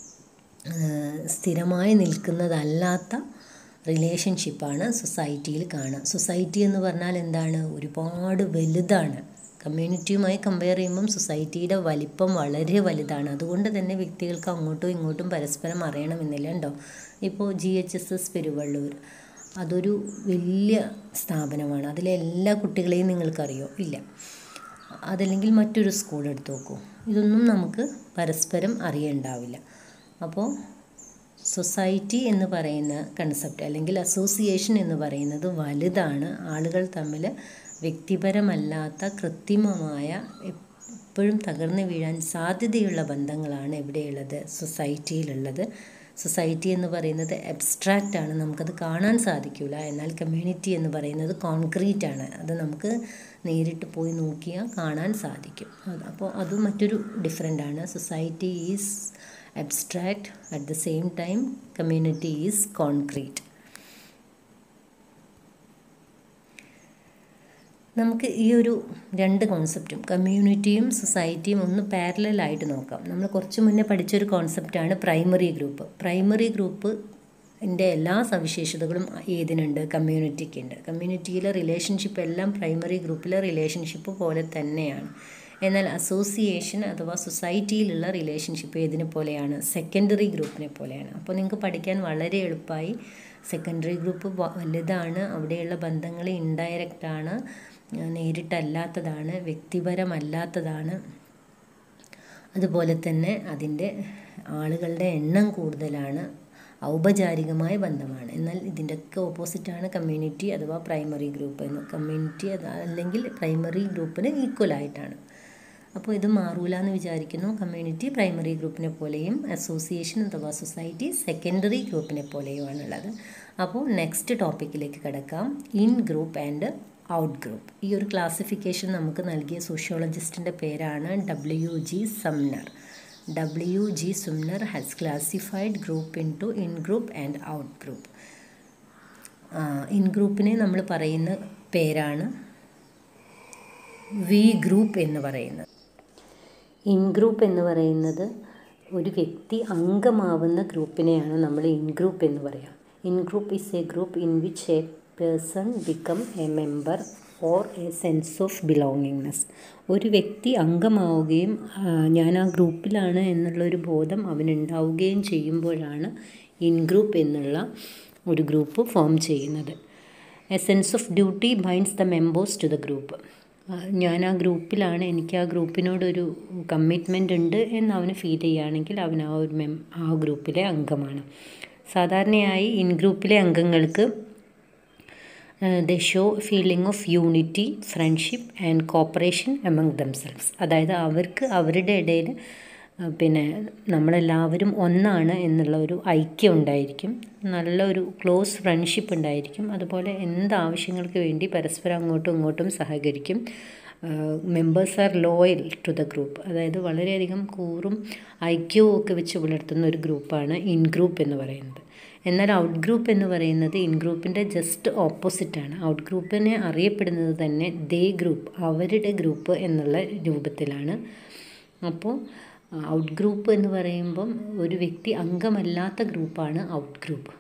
സ്ഥിരമായി നിൽക്കുന്നതല്ലാത്ത റിലേഷൻഷിപ്പാണ് സൊസൈറ്റിയിൽ കാണുക. സൊസൈറ്റി എന്ന് പറഞ്ഞാൽ എന്താണ്? ഒരുപാട് വലുതാണ്. കമ്മ്യൂണിറ്റിയുമായി കമ്പയർ ചെയ്യുമ്പം സൊസൈറ്റിയുടെ വലിപ്പം വളരെ വലുതാണ്. അതുകൊണ്ട് തന്നെ വ്യക്തികൾക്ക് അങ്ങോട്ടും ഇങ്ങോട്ടും പരസ്പരം അറിയണമെന്നില്ല. ഉണ്ടോ? ഇപ്പോൾ GHSS പെരുവള്ളൂർ, അതൊരു വലിയ സ്ഥാപനമാണ്. അതിലെ എല്ലാ കുട്ടികളെയും നിങ്ങൾക്കറിയോ? ഇല്ല. അതല്ലെങ്കിൽ മറ്റൊരു സ്കൂൾ എടുത്ത് നോക്കൂ, ഇതൊന്നും നമുക്ക് പരസ്പരം അറിയണ്ടാവില്ല. അപ്പോൾ സൊസൈറ്റി എന്ന് പറയുന്ന കൺസെപ്റ്റ് അല്ലെങ്കിൽ അസോസിയേഷൻ എന്ന് പറയുന്നത് വലുതാണ്. ആളുകൾ തമ്മിൽ വ്യക്തിപരമല്ലാത്ത കൃത്രിമമായ, എപ്പോഴും തകർന്നു വീഴാൻ സാധ്യതയുള്ള ബന്ധങ്ങളാണ് എവിടെയുള്ളത്? സൊസൈറ്റിയിലുള്ളത്. സൊസൈറ്റി എന്ന് പറയുന്നത് അബ്സ്ട്രാക്റ്റ് ആണ്, നമുക്കത് കാണാൻ സാധിക്കില്ല. എന്നാൽ കമ്മ്യൂണിറ്റി എന്ന് പറയുന്നത് കോൺക്രീറ്റ് ആണ്, അത് നമുക്ക് നേരിട്ട് പോയി നോക്കിയാൽ കാണാൻ സാധിക്കും. അപ്പോൾ അത് മറ്റൊരു ഡിഫറൻ്റ് ആണ്. Society is abstract, at the same time community is concrete. നമുക്ക് ഈ ഒരു രണ്ട് കോൺസെപ്റ്റും, കമ്മ്യൂണിറ്റിയും സൊസൈറ്റിയും ഒന്ന് പാരലലായിട്ട് നോക്കാം. നമ്മൾ കുറച്ച് മുന്നേ പഠിച്ചൊരു കോൺസെപ്റ്റാണ് പ്രൈമറി ഗ്രൂപ്പ്. പ്രൈമറി ഗ്രൂപ്പിൻ്റെ എല്ലാ സവിശേഷതകളും ഏതിനുണ്ട്? കമ്മ്യൂണിറ്റിക്കുണ്ട്. കമ്മ്യൂണിറ്റിയിലെ റിലേഷൻഷിപ്പ് എല്ലാം പ്രൈമറി ഗ്രൂപ്പിലെ റിലേഷൻഷിപ്പ് പോലെ തന്നെയാണ്. എന്നാൽ അസോസിയേഷൻ അഥവാ സൊസൈറ്റിയിലുള്ള റിലേഷൻഷിപ്പ് ഏതിനെ പോലെയാണ്? സെക്കൻഡറി ഗ്രൂപ്പിനെ പോലെയാണ്. അപ്പോൾ നിങ്ങൾക്ക് പഠിക്കാൻ വളരെ എളുപ്പമായി. സെക്കൻഡറി ഗ്രൂപ്പ് വലുതാണ്, അവിടെയുള്ള ബന്ധങ്ങൾ ഇൻഡയറക്റ്റാണ്, നേരിട്ടല്ലാത്തതാണ്, വ്യക്തിപരമല്ലാത്തതാണ്. അതുപോലെ തന്നെ അതിൻ്റെ ആളുകളുടെ എണ്ണം കൂടുതലാണ്, ഔപചാരികമായ ബന്ധമാണ്. എന്നാൽ ഇതിൻ്റെയൊക്കെ ഓപ്പോസിറ്റാണ് കമ്മ്യൂണിറ്റി അഥവാ പ്രൈമറി ഗ്രൂപ്പ് എന്ന്. കമ്മ്യൂണിറ്റി അല്ലെങ്കിൽ പ്രൈമറി ഗ്രൂപ്പിന് ഈക്വലായിട്ടാണ്. അപ്പോൾ ഇത് മാറൂല എന്ന് വിചാരിക്കുന്നു. കമ്മ്യൂണിറ്റി പ്രൈമറി ഗ്രൂപ്പിനെ പോലെയും അസോസിയേഷൻ അഥവാ സൊസൈറ്റി സെക്കൻഡറി ഗ്രൂപ്പിനെ പോലെയുമാണുള്ളത്. അപ്പോൾ നെക്സ്റ്റ് ടോപ്പിക്കിലേക്ക് കിടക്കാം. In group and out group. ഈ ഒരു ക്ലാസിഫിക്കേഷൻ നമുക്ക് നൽകിയ സോഷ്യോളജിസ്റ്റിൻ്റെ പേരാണ് W.G. Sumner. W.G. Sumner has classified group into in group and out group. In ഗ്രൂപ്പിനെ നമ്മൾ പറയുന്ന പേരാണ് വി ഗ്രൂപ്പ് എന്ന് പറയുന്നത്. ഇൻ ഗ്രൂപ്പ് എന്ന് പറയുന്നത് ഒരു വ്യക്തി അംഗമാവുന്ന ഗ്രൂപ്പിനെയാണ് നമ്മൾ ഇൻ ഗ്രൂപ്പ് എന്ന് പറയുക. In group is a group in which a person become a member or a sense of belongingness. ഒരു വ്യക്തി അംഗമാവുകയും ഞാൻ ആ ഗ്രൂപ്പിലാണ് എന്നുള്ളൊരു ബോധം അവനുണ്ടാവുകയും ചെയ്യുമ്പോഴാണ് ഇൻ ഗ്രൂപ്പ് എന്നുള്ള ഒരു ഗ്രൂപ്പ് ഫോം ചെയ്യുന്നത്. A sense of duty binds the members to the group. ഞാൻ ആ ഗ്രൂപ്പിലാണ്, എനിക്ക് ആ ഗ്രൂപ്പിനോടൊരു കമ്മിറ്റ്മെൻ്റ് ഉണ്ട് എന്ന് അവന് ഫീൽ ചെയ്യുകയാണെങ്കിൽ അവൻ ആ ഗ്രൂപ്പിലെ അംഗമാണ്. സാധാരണയായി ഇൻ ഗ്രൂപ്പിലെ അംഗങ്ങൾക്ക് they show feeling of unity, friendship and cooperation among themselves. അതായത് അവർക്ക് അവരുടെ ഇടയിൽ നമ്മളെല്ലാവരും ഒന്നാണ് എന്നുള്ള ഒരു ഐക്യം ഉണ്ടായിരിക്കും, നല്ലൊരു ക്ലോസ് ഫ്രണ്ട്ഷിപ്പ് ഉണ്ടായിരിക്കും. അതുപോലെ എന്താവശ്യങ്ങൾക്ക് വേണ്ടി പരസ്പരം അങ്ങോട്ടും ഇങ്ങോട്ടും സഹകരിക്കും. Members are loyal to the group. അതായത് വളരെയധികം കൂറും ഐക്യവും ഒക്കെ വെച്ച് പുലർത്തുന്ന ഒരു ഗ്രൂപ്പാണ് ഇൻ ഗ്രൂപ്പ് എന്ന് പറയുന്നത്. എന്നാൽ ഔട്ട് ഗ്രൂപ്പ് എന്ന് പറയുന്നത് ഇൻ ഗ്രൂപ്പിൻ്റെ ജസ്റ്റ് ഓപ്പോസിറ്റാണ്. ഔട്ട് ഗ്രൂപ്പിനെ അറിയപ്പെടുന്നത് തന്നെ ദേ ഗ്രൂപ്പ്, അവരുടെ ഗ്രൂപ്പ് എന്നുള്ള രൂപത്തിലാണ്. അപ്പോൾ ഔട്ട് ഗ്രൂപ്പ് എന്ന് പറയുമ്പം ഒരു വ്യക്തി അംഗമല്ലാത്ത ഗ്രൂപ്പാണ് out group.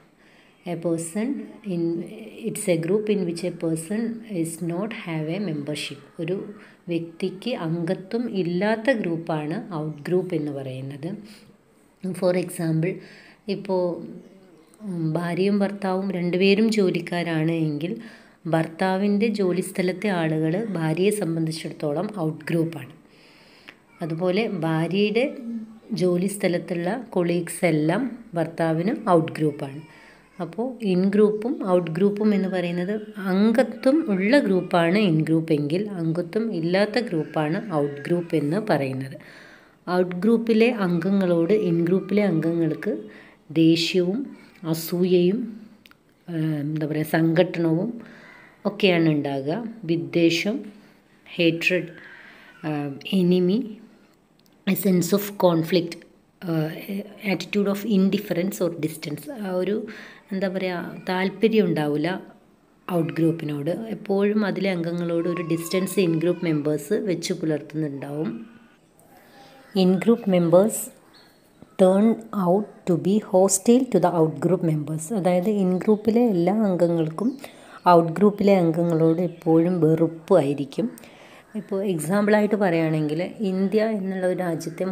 It's a group in which a person is not have a membership. ഒരു വ്യക്തിക്ക് അംഗത്വം ഇല്ലാത്ത ഗ്രൂപ്പാണ് ഔട്ട് ഗ്രൂപ്പ് എന്ന് പറയുന്നത്. ഫോർ എക്സാമ്പിൾ, ഇപ്പോൾ ഭാര്യയും ഭർത്താവും രണ്ടുപേരും ജോലിക്കാരാണ് എങ്കിൽ ഭർത്താവിൻ്റെ ജോലിസ്ഥലത്തെ ആളുകൾ ഭാര്യയെ സംബന്ധിച്ചിടത്തോളം ഔട്ട് ഗ്രൂപ്പാണ്. അതുപോലെ ഭാര്യയുടെ ജോലി സ്ഥലത്തുള്ള കൊളീഗ്സ് എല്ലാം ഭർത്താവിന് ഔട്ട് ഗ്രൂപ്പാണ്. അപ്പോൾ ഇൻ ഗ്രൂപ്പും ഔട്ട് ഗ്രൂപ്പും എന്ന് പറയുന്നത് അംഗത്വം ഉള്ള ഗ്രൂപ്പാണ് ഇൻ ഗ്രൂപ്പ് എങ്കിൽ അംഗത്വം ഇല്ലാത്ത ഗ്രൂപ്പാണ് ഔട്ട് ഗ്രൂപ്പ് എന്ന് പറയുന്നത്. ഔട്ട് ഗ്രൂപ്പിലെ അംഗങ്ങളോട് ഇൻ ഗ്രൂപ്പിലെ അംഗങ്ങൾക്ക് ദേഷ്യവും അസൂയയും സംഘട്ടനവും ഒക്കെയാണ് ഉണ്ടാകുക. വിദ്വേഷം, hatred, enemy, a sense of conflict, attitude of indifference or distance. ഒരു താല്പര്യം ഉണ്ടാവില്ല ഔട്ട് ഗ്രൂപ്പിനോട്. എപ്പോഴും അതിലെ അംഗങ്ങളോട് ഒരു ഡിസ്റ്റൻസ് ഇൻ ഗ്രൂപ്പ് മെമ്പേഴ്സ് വെച്ച് പുലർത്തുന്നുണ്ടാവും. In group members turn out to be hostile to the out group members. അതായത് ഇൻ ഗ്രൂപ്പിലെ എല്ലാ അംഗങ്ങൾക്കും ഔട്ട് ഗ്രൂപ്പിലെ അംഗങ്ങളോട് എപ്പോഴും വെറുപ്പായിരിക്കും. ഇപ്പോൾ എക്സാമ്പിളായിട്ട് പറയുകയാണെങ്കിൽ ഇന്ത്യ എന്നുള്ള ഒരു രാജ്യത്തെ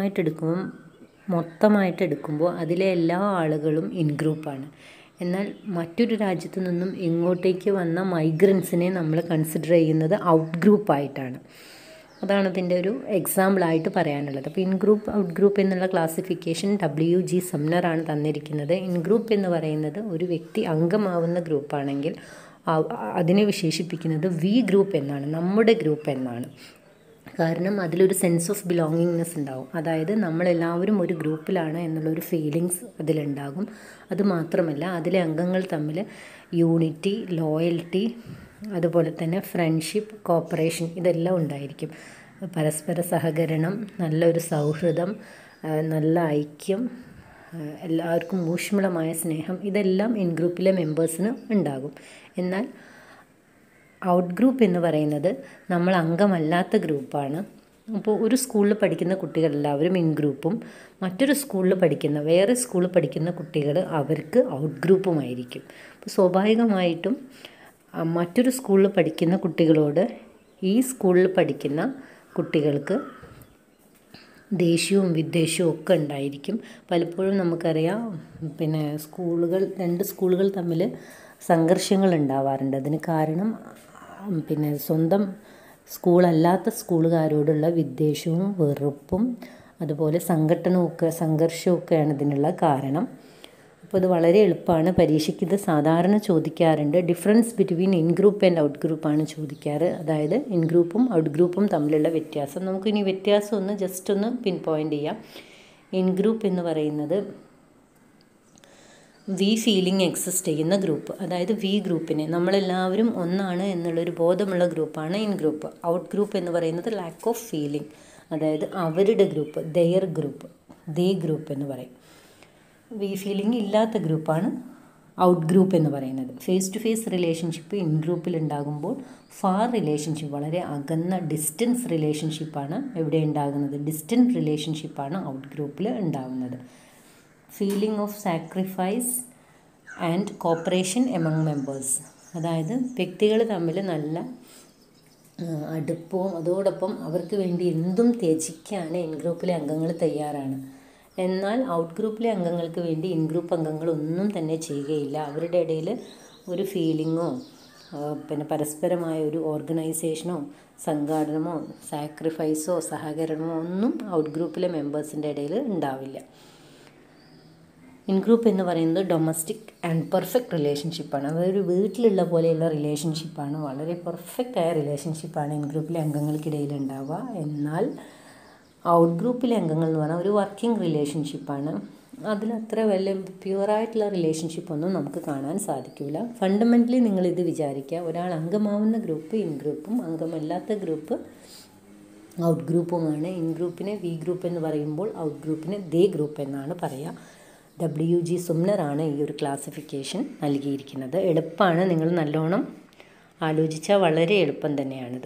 മൊത്തമായിട്ട് എടുക്കുമ്പോൾ അതിലെ എല്ലാ ആളുകളും ഇൻ ഗ്രൂപ്പാണ്. എന്നാൽ മറ്റൊരു രാജ്യത്തു നിന്നും ഇങ്ങോട്ടേക്ക് വന്ന മൈഗ്രൻസിനെ നമ്മൾ കൺസിഡർ ചെയ്യുന്നത് ഔട്ട് ഗ്രൂപ്പായിട്ടാണ്. അതാണ് ഇതിൻ്റെ ഒരു എക്സാമ്പിളായിട്ട് പറയാനുള്ളത്. അപ്പോൾ ഇൻ ഗ്രൂപ്പ് ഔട്ട് ഗ്രൂപ്പ് എന്നുള്ള ക്ലാസിഫിക്കേഷൻ WG സംനറാണ് തന്നിരിക്കുന്നത്. ഇൻ ഗ്രൂപ്പ് എന്ന് പറയുന്നത് ഒരു വ്യക്തി അംഗമാവുന്ന ഗ്രൂപ്പാണെങ്കിൽ അതിനെ വിശേഷിപ്പിക്കുന്നത് വി ഗ്രൂപ്പ് എന്നാണ്, നമ്മുടെ ഗ്രൂപ്പ് എന്നാണ്. കാരണം അതിലൊരു സെൻസ് ഓഫ് ബിലോങ്ങിങ്നെസ് ഉണ്ടാവും. അതായത് നമ്മളെല്ലാവരും ഒരു ഗ്രൂപ്പിലാണ് എന്നുള്ളൊരു ഫീലിങ്സ് അതിലുണ്ടാകും. അതുമാത്രമല്ല അതിലെ അംഗങ്ങൾ തമ്മിൽ യൂണിറ്റി, ലോയൽറ്റി, അതുപോലെ തന്നെ ഫ്രണ്ട്ഷിപ്പ്, കോപ്പറേഷൻ ഇതെല്ലാം ഉണ്ടായിരിക്കും. പരസ്പര സഹകരണം, നല്ലൊരു സൗഹൃദം, നല്ല ഐക്യം, എല്ലാവർക്കും ഊഷ്മളമായ സ്നേഹം, ഇതെല്ലാം ഇൻ ഗ്രൂപ്പിലെ മെമ്പേഴ്സിന് ഉണ്ടാകും. എന്നാൽ ഔട്ട് ഗ്രൂപ്പ് എന്ന് പറയുന്നത് നമ്മൾ അംഗമല്ലാത്ത ഗ്രൂപ്പാണ്. അപ്പോൾ ഒരു സ്കൂളിൽ പഠിക്കുന്ന കുട്ടികളെല്ലാവരും ഇൻ ഗ്രൂപ്പും വേറെ സ്കൂളിൽ പഠിക്കുന്ന കുട്ടികൾ അവർക്ക് ഔട്ട് ഗ്രൂപ്പുമായിരിക്കും. അപ്പോൾ സ്വാഭാവികമായിട്ടും മറ്റൊരു സ്കൂളിൽ പഠിക്കുന്ന കുട്ടികളോട് ഈ സ്കൂളിൽ പഠിക്കുന്ന കുട്ടികൾക്ക് ദേഷ്യവും വിദ്വേഷവും ഒക്കെ ഉണ്ടായിരിക്കും. പലപ്പോഴും നമുക്കറിയാം രണ്ട് സ്കൂളുകൾ തമ്മിൽ സംഘർഷങ്ങൾ ഉണ്ടാവാറുണ്ട്. അതിന് കാരണം സ്വന്തം സ്കൂളല്ലാത്ത സ്കൂളുകാരോടുള്ള വിദ്വേഷവും വെറുപ്പും അതുപോലെ സംഘർഷമൊക്കെയാണ് ഇതിനുള്ള കാരണം. അപ്പോൾ ഇത് വളരെ എളുപ്പമാണ്. പരീക്ഷയ്ക്ക് ഇത് സാധാരണ ചോദിക്കാറുണ്ട്. Difference between in group and out ഗ്രൂപ്പാണ് ചോദിക്കാറ്. അതായത് ഇൻ ഗ്രൂപ്പും ഔട്ട് ഗ്രൂപ്പും തമ്മിലുള്ള വ്യത്യാസം. നമുക്കിനി വ്യത്യാസം ജസ്റ്റ് ഒന്ന് പിൻ പോയിൻ്റ് ചെയ്യാം. ഇൻ ഗ്രൂപ്പ് എന്ന് പറയുന്നത് വി ഫീലിംഗ് എക്സിസ്റ്റ് ചെയ്യുന്ന ഗ്രൂപ്പ്. അതായത് വി ഗ്രൂപ്പിനെ നമ്മളെല്ലാവരും ഒന്നാണ് എന്നുള്ളൊരു ബോധമുള്ള ഗ്രൂപ്പാണ് ഇൻ ഗ്രൂപ്പ്. ഔട്ട് ഗ്രൂപ്പ് എന്ന് പറയുന്നത് ലാക്ക് ഓഫ് ഫീലിംഗ്, അതായത് അവരുടെ group, their group, they group എന്ന് പറയും. വി ഫീലിംഗ് ഇല്ലാത്ത ഗ്രൂപ്പാണ് ഔട്ട് ഗ്രൂപ്പ് എന്ന് പറയുന്നത്. Face to face relationship in ഗ്രൂപ്പിൽ ഉണ്ടാകുമ്പോൾ ഫാർ റിലേഷൻഷിപ്പ്, വളരെ അകന്ന ഡിസ്റ്റൻസ് റിലേഷൻഷിപ്പാണ് എവിടെ ഉണ്ടാകുന്നത്, ഡിസ്റ്റൻറ്റ് റിലേഷൻഷിപ്പാണ് ഔട്ട് ഗ്രൂപ്പിൽ ഉണ്ടാകുന്നത്. Feeling of sacrifice and cooperation among members, അതായത് വ്യക്തികൾ തമ്മിൽ നല്ല അടുപ്പവും അതോടൊപ്പം അവർക്ക് വേണ്ടി എന്തും ത്യജിക്കാൻ ഇൻ ഗ്രൂപ്പിലെ അംഗങ്ങൾ തയ്യാറാണ്. എന്നാൽ ഔട്ട് ഗ്രൂപ്പിലെ അംഗങ്ങൾക്ക് വേണ്ടി ഇൻ ഗ്രൂപ്പ് അംഗങ്ങൾ ഒന്നും തന്നെ ചെയ്യുകയില്ല. അവരുടെ ഇടയിൽ ഒരു ഫീലിങ്ങോ പിന്നെ പരസ്പരമായ ഒരു ഓർഗനൈസേഷനോ സംഘാടനമോ സാക്രിഫൈസോ സഹകരണമോ ഒന്നും ഔട്ട് ഗ്രൂപ്പിലെ മെമ്പേഴ്സിൻ്റെ ഇടയിൽ ഉണ്ടാവില്ല. ഇൻ ഗ്രൂപ്പ് എന്ന് പറയുന്നത് ഡൊമസ്റ്റിക് ആൻഡ് പെർഫെക്റ്റ് റിലേഷൻഷിപ്പാണ്. അതൊരു വീട്ടിലുള്ള പോലെയുള്ള റിലേഷൻഷിപ്പാണ്, വളരെ പെർഫെക്റ്റായ റിലേഷൻഷിപ്പാണ് ഇൻ ഗ്രൂപ്പിലെ അംഗങ്ങൾക്കിടയിൽ ഉണ്ടാവുക. എന്നാൽ ഔട്ട് ഗ്രൂപ്പിലെ അംഗങ്ങൾ എന്ന് പറഞ്ഞാൽ ഒരു വർക്കിംഗ് റിലേഷൻഷിപ്പാണ്. അതിലത്ര വലിയ പ്യുവറായിട്ടുള്ള റിലേഷൻഷിപ്പൊന്നും നമുക്ക് കാണാൻ സാധിക്കില്ല. ഫണ്ടമെൻ്റലി നിങ്ങളിത് വിചാരിക്കുക, ഒരാൾ അംഗമാവുന്ന ഗ്രൂപ്പ് ഇൻ ഗ്രൂപ്പും അംഗമല്ലാത്ത ഗ്രൂപ്പ് ഔട്ട് ഗ്രൂപ്പുമാണ്. ഇൻ ഗ്രൂപ്പിനെ വി ഗ്രൂപ്പ് എന്ന് പറയുമ്പോൾ ഔട്ട് ഗ്രൂപ്പിനെ ദേ ഗ്രൂപ്പ് എന്നാണ് പറയുക. WG സുംനറാണ് ഈ ഒരു ക്ലാസിഫിക്കേഷൻ നൽകിയിരിക്കുന്നത്. എളുപ്പമാണ്, നിങ്ങൾ നല്ലോണം ആലോചിച്ചാൽ വളരെ എളുപ്പം തന്നെയാണിത്.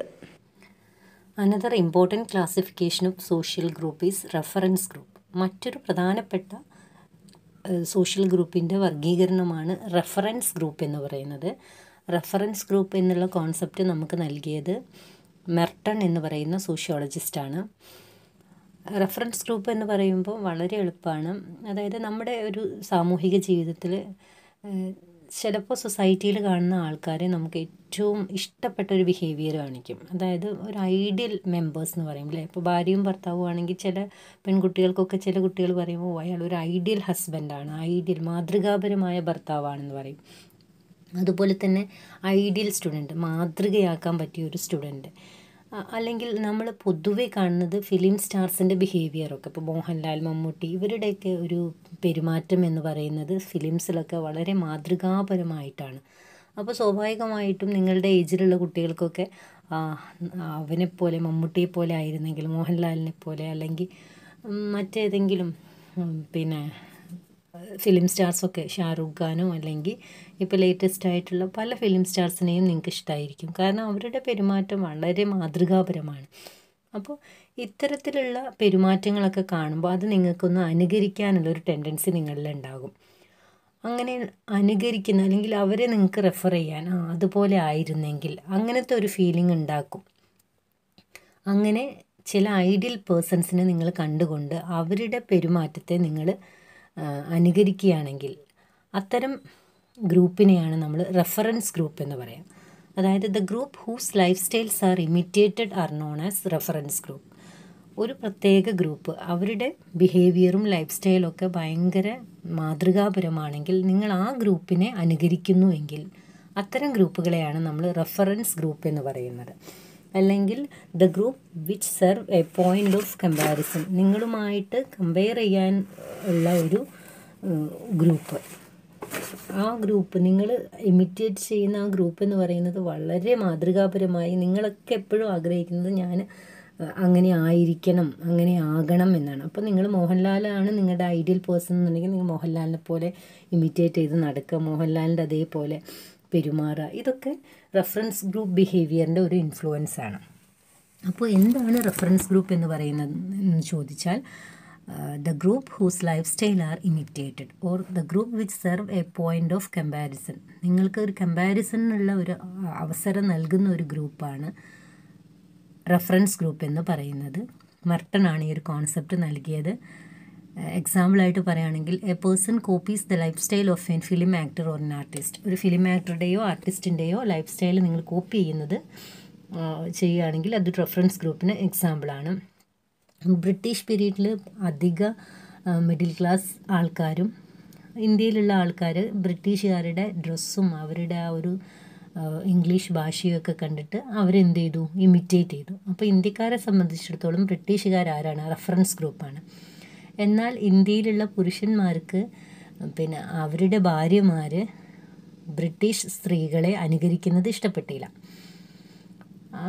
Another important classification of social group is reference group. മറ്റൊരു പ്രധാനപ്പെട്ട സോഷ്യൽ ഗ്രൂപ്പിൻ്റെ വർഗീകരണമാണ് റെഫറൻസ് ഗ്രൂപ്പ് എന്ന് പറയുന്നത്. റെഫറൻസ് ഗ്രൂപ്പ് എന്നുള്ള കോൺസെപ്റ്റ് നമുക്ക് നൽകിയത് മെർട്ടൺ എന്ന് പറയുന്ന സോഷ്യോളജിസ്റ്റാണ്. റെഫറൻസ് ഗ്രൂപ്പ് എന്ന് പറയുമ്പോൾ വളരെ എളുപ്പമാണ്. അതായത് നമ്മുടെ ഒരു സാമൂഹിക ജീവിതത്തിൽ ചിലപ്പോൾ സൊസൈറ്റിയിൽ കാണുന്ന ആൾക്കാരെ നമുക്ക് ഏറ്റവും ഇഷ്ടപ്പെട്ട ഒരു ബിഹേവിയർ കാണിക്കും. അതായത് ഒരു ഐഡിയൽ മെമ്പേഴ്സ് എന്ന് പറയുമ്പോൾ, ഇപ്പോൾ ഭാര്യയും ഭർത്താവും ആണെങ്കിൽ ചില പെൺകുട്ടികൾക്കൊക്കെ ചില കുട്ടികൾ പറയുമ്പോൾ അയാൾ ഒരു ഐഡിയൽ ഹസ്ബൻഡാണ്, ഐഡിയൽ മാതൃകാപരമായ ഭർത്താവാണെന്ന് പറയും. അതുപോലെ തന്നെ ഐഡിയൽ സ്റ്റുഡൻറ്റ്, മാതൃകയാക്കാൻ പറ്റിയ ഒരു സ്റ്റുഡൻറ്റ്. അല്ലെങ്കിൽ നമ്മൾ പൊതുവെ കാണുന്നത് ഫിലിം സ്റ്റാർസിൻ്റെ ബിഹേവിയറൊക്കെ, ഇപ്പോൾ മോഹൻലാൽ, മമ്മൂട്ടി, ഇവരുടെയൊക്കെ ഒരു പെരുമാറ്റം എന്ന് പറയുന്നത് ഫിലിംസിലൊക്കെ വളരെ മാതൃകാപരമായിട്ടാണ്. അപ്പോൾ സ്വാഭാവികമായിട്ടും നിങ്ങളുടെ ഏജിലുള്ള കുട്ടികൾക്കൊക്കെ അവനെപ്പോലെ മമ്മൂട്ടിയെപ്പോലെ ആയിരുന്നെങ്കിൽ, മോഹൻലാലിനെ പോലെ, അല്ലെങ്കിൽ മറ്റേതെങ്കിലും പിന്നെ ഫിലിം സ്റ്റാർസൊക്കെ ഷാറൂഖ് ഖാനോ അല്ലെങ്കിൽ ഇപ്പോൾ ലേറ്റസ്റ്റ് ആയിട്ടുള്ള പല ഫിലിം സ്റ്റാർസിനെയും നിങ്ങൾക്ക് ഇഷ്ടമായിരിക്കും. കാരണം അവരുടെ പെരുമാറ്റം വളരെ മാതൃകാപരമാണ്. അപ്പോൾ ഇത്തരത്തിലുള്ള പെരുമാറ്റങ്ങളൊക്കെ കാണുമ്പോൾ അത് നിങ്ങൾക്കൊന്ന് അനുകരിക്കാനുള്ളൊരു ടെൻഡൻസി നിങ്ങളിലുണ്ടാകും. അങ്ങനെ അനുകരിക്കുന്ന അല്ലെങ്കിൽ അവരെ നിങ്ങൾക്ക് റെഫർ ചെയ്യാൻ അതുപോലെ ആയിരുന്നെങ്കിൽ അങ്ങനത്തെ ഒരു ഫീലിംഗ് ഉണ്ടാക്കും. അങ്ങനെ ചില ഐഡിയൽ പേഴ്സൺസിനെ നിങ്ങൾ കണ്ടുകൊണ്ട് അവരുടെ പെരുമാറ്റത്തെ നിങ്ങൾ അനുകരിക്കുകയാണെങ്കിൽ അത്തരം ഗ്രൂപ്പിനെയാണ് നമ്മൾ റെഫറൻസ് ഗ്രൂപ്പ് എന്ന് പറയാം. അതായത് the group whose life styles are imitated are known as reference group. ഒരു പ്രത്യേക ഗ്രൂപ്പ് അവരുടെ ബിഹേവിയറും ലൈഫ് സ്റ്റൈലും ഒക്കെ ഭയങ്കര മാതൃകാപരമാണെങ്കിൽ നിങ്ങൾ ആ ഗ്രൂപ്പിനെ അനുകരിക്കുന്നുവെങ്കിൽ അത്തരം ഗ്രൂപ്പുകളെയാണ് നമ്മൾ റെഫറൻസ് ഗ്രൂപ്പ് എന്ന് പറയുന്നത്. അല്ലെങ്കിൽ the group which serve a point of comparison, നിങ്ങളുമായിട്ട് കമ്പയർ ചെയ്യാൻ ഉള്ള ഒരു ഗ്രൂപ്പ്. ആ ഗ്രൂപ്പ് നിങ്ങൾ ഇമിറ്റേറ്റ് ചെയ്യുന്ന ആ ഗ്രൂപ്പ് എന്ന് പറയുന്നത് വളരെ മാതൃകാപരമായി, നിങ്ങളൊക്കെ എപ്പോഴും ആഗ്രഹിക്കുന്നത് ഞാൻ അങ്ങനെ ആയിരിക്കണം, അങ്ങനെ ആകണം എന്നാണ്. അപ്പോൾ നിങ്ങൾ മോഹൻലാലാണ് നിങ്ങളുടെ ഐഡിയൽ പേഴ്സൺ എന്നുണ്ടെങ്കിൽ നിങ്ങൾ മോഹൻലാലിനെ പോലെ ഇമിറ്റേറ്റ് ചെയ്ത് നടക്കുക, മോഹൻലാലിൻ്റെ അതേപോലെ പെരുമാറുക. ഇതൊക്കെ റെഫറൻസ് ഗ്രൂപ്പ് ബിഹേവിയറിൻ്റെ ഒരു ഇൻഫ്ലുവൻസ് ആണ്. അപ്പോൾ എന്താണ് റെഫറൻസ് ഗ്രൂപ്പ് എന്ന് പറയുന്നത് എന്ന് ചോദിച്ചാൽ, the group whose life style are imitated or the group which serve a point of comparison. നിങ്ങൾക്ക് ഒരു കമ്പാരിസണിനുള്ള ഒരു അവസരം നൽകുന്ന ഒരു ഗ്രൂപ്പാണ് റെഫറൻസ് ഗ്രൂപ്പ് എന്ന് പറയുന്നത്. മെർട്ടനാണ് ഈ ഒരു കോൺസെപ്റ്റ് നൽകിയത്. എക്സാമ്പിളായിട്ട് പറയുകയാണെങ്കിൽ, a person copies the life style of an film actor or an artist. ഒരു ഫിലിം ആക്ടറുടെയോ ആർട്ടിസ്റ്റിൻ്റെയോ ലൈഫ് സ്റ്റൈൽ നിങ്ങൾ കോപ്പി ചെയ്യുകയാണെങ്കിൽ അത് റെഫറൻസ് ഗ്രൂപ്പിന് എക്സാമ്പിളാണ്. ബ്രിട്ടീഷ് പീരീഡിൽ അധിക മിഡിൽ ക്ലാസ് ആൾക്കാരും ഇന്ത്യയിലുള്ള ആൾക്കാർ ബ്രിട്ടീഷുകാരുടെ ഡ്രസ്സും അവരുടെ ആ ഒരു ഇംഗ്ലീഷ് ഭാഷയൊക്കെ കണ്ടിട്ട് അവരെന്ത് ചെയ്തു, ഇമിറ്റേറ്റ് ചെയ്തു. അപ്പോൾ ഇന്ത്യക്കാരെ സംബന്ധിച്ചിടത്തോളം ബ്രിട്ടീഷുകാരാരാണ്? റെഫറൻസ് ഗ്രൂപ്പാണ്. എന്നാൽ ഇന്ത്യയിലുള്ള പുരുഷന്മാർക്ക് പിന്നെ അവരുടെ ഭാര്യമാർ ബ്രിട്ടീഷ് സ്ത്രീകളെ അനുകരിക്കുന്നത് ഇഷ്ടപ്പെട്ടില്ല.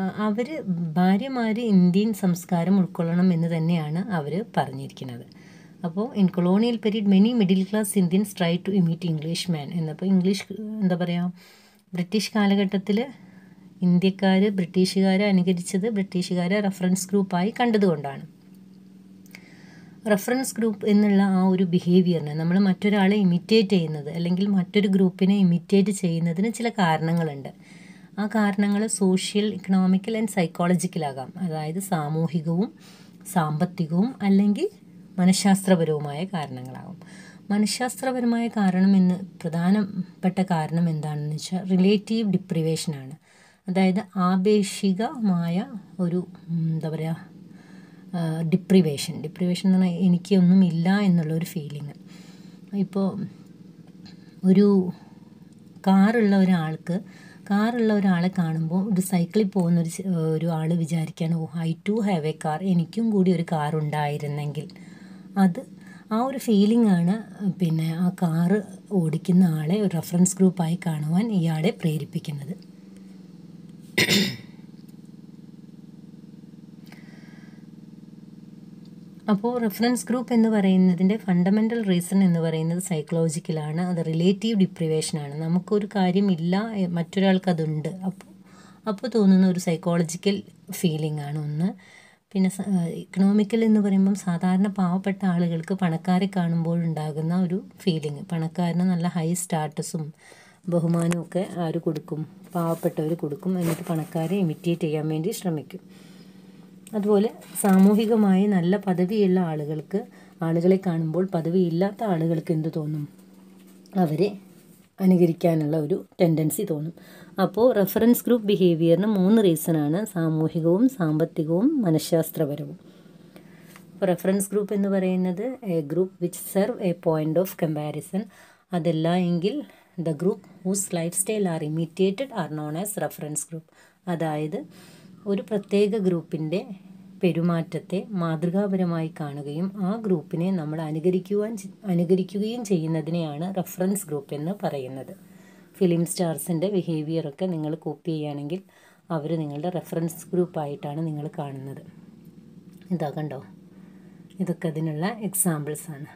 ഭാര്യമാർ ഇന്ത്യൻ സംസ്കാരം ഉൾക്കൊള്ളണം എന്ന് തന്നെയാണ് അവർ പറഞ്ഞിരിക്കുന്നത്. അപ്പോൾ in colonial period many middle class Indians try to imitate English man എന്നപ്പോൾ ഇംഗ്ലീഷ് എന്താ പറയുക, ബ്രിട്ടീഷ് കാലഘട്ടത്തിൽ ഇന്ത്യക്കാർ ബ്രിട്ടീഷുകാരെ അനുകരിച്ചത് ബ്രിട്ടീഷുകാരെ റെഫറൻസ് ഗ്രൂപ്പായി കണ്ടതുകൊണ്ടാണ്. റെഫറൻസ് ഗ്രൂപ്പ് എന്നുള്ള ആ ഒരു ബിഹേവിയറിന് നമ്മൾ മറ്റൊരാളെ ഇമിറ്റേറ്റ് ചെയ്യുന്നത് അല്ലെങ്കിൽ മറ്റൊരു ഗ്രൂപ്പിനെ ഇമിറ്റേറ്റ് ചെയ്യുന്നതിന് ചില കാരണങ്ങളുണ്ട്. ആ കാരണങ്ങൾ സോഷ്യൽ, ഇക്കണോമിക്കൽ ആൻഡ് സൈക്കോളജിക്കലാകാം. അതായത് സാമൂഹികവും സാമ്പത്തികവും അല്ലെങ്കിൽ മനഃശാസ്ത്രപരവുമായ കാരണങ്ങളാകും. മനഃശാസ്ത്രപരമായ പ്രധാനപ്പെട്ട കാരണം എന്താണെന്ന് വെച്ചാൽ റിലേറ്റീവ് ഡിപ്രിവേഷനാണ്. അതായത് ആപേക്ഷികമായ ഒരു എന്താ പറയുക, ഡിപ്രിവേഷൻ എന്ന് പറഞ്ഞാൽ എനിക്കൊന്നുമില്ല എന്നുള്ളൊരു ഫീലിങ്. ഇപ്പോൾ ഒരു കാറുള്ള ഒരാളെ കാണുമ്പോൾ ഒരു സൈക്കിളിൽ പോകുന്ന ഒരു ആൾ വിചാരിക്കുകയാണ്, oh I to have a car, എനിക്കും കൂടി ഒരു കാർ ഉണ്ടായിരുന്നെങ്കിൽ. ആ ഒരു ഫീലിംഗ് ആണ് പിന്നെ ആ കാറ് ഓടിക്കുന്ന ആളെ ഒരു റെഫറൻസ് ഗ്രൂപ്പായി കാണുവാൻ ഇയാളെ പ്രേരിപ്പിക്കുന്നത്. അപ്പോൾ റെഫറൻസ് ഗ്രൂപ്പ് എന്ന് പറയുന്നതിൻ്റെ ഫണ്ടമെൻ്റൽ റീസൺ എന്ന് പറയുന്നത് സൈക്കോളജിക്കലാണ്. അത് റിലേറ്റീവ് ഡിപ്രിവേഷനാണ്. നമുക്കൊരു കാര്യമില്ല, മറ്റൊരാൾക്ക് അതുണ്ട്, അപ്പോൾ തോന്നുന്ന ഒരു സൈക്കോളജിക്കൽ ഫീലിംഗ് ആണ് ഒന്ന്. പിന്നെ ഇക്കണോമിക്കൽ എന്ന് പറയുമ്പം സാധാരണ പാവപ്പെട്ട ആളുകൾക്ക് പണക്കാരെ കാണുമ്പോഴുണ്ടാകുന്ന ഒരു ഫീലിംഗ്. പണക്കാരന് നല്ല ഹൈ സ്റ്റാറ്റസും ബഹുമാനവും ഒക്കെ ആര് കൊടുക്കും? പാവപ്പെട്ടവർ കൊടുക്കും. എന്നിട്ട് പണക്കാരെ ഇമിറ്റേറ്റ് ചെയ്യാൻ വേണ്ടി ശ്രമിക്കും. അതുപോലെ സാമൂഹികമായി നല്ല പദവിയുള്ള ആളുകളെ കാണുമ്പോൾ പദവിയില്ലാത്ത ആളുകൾക്ക് എന്ത് തോന്നും? അവരെ അനുകരിക്കാനുള്ള ഒരു ടെൻഡൻസി തോന്നും. അപ്പോൾ റെഫറൻസ് ഗ്രൂപ്പ് ബിഹേവിയറിന് 3 റീസണാണ്: സാമൂഹികവും സാമ്പത്തികവും മനഃശാസ്ത്രപരവും. അപ്പോൾ റെഫറൻസ് ഗ്രൂപ്പ് എന്ന് പറയുന്നത് a group which serve a point of comparison. അതല്ല എങ്കിൽ the group whose life style are imitated are known as reference group. അതായത് ഒരു പ്രത്യേക ഗ്രൂപ്പിൻ്റെ പെരുമാറ്റത്തെ മാതൃകാപരമായി കാണുകയും ആ ഗ്രൂപ്പിനെ നമ്മൾ അനുകരിക്കുകയും ചെയ്യുന്നതിനെയാണ് റെഫറൻസ് ഗ്രൂപ്പ് എന്ന് പറയുന്നത്. ഫിലിം സ്റ്റാർസിൻ്റെ ബിഹേവിയറൊക്കെ നിങ്ങൾ കോപ്പി ചെയ്യുകയാണെങ്കിൽ അവർ നിങ്ങളുടെ റെഫറൻസ് ഗ്രൂപ്പായിട്ടാണ് നിങ്ങൾ കാണുന്നത്. ഇതാ കണ്ടോ, ഇതൊക്കെ അതിനുള്ള എക്സാമ്പിൾസാണ്.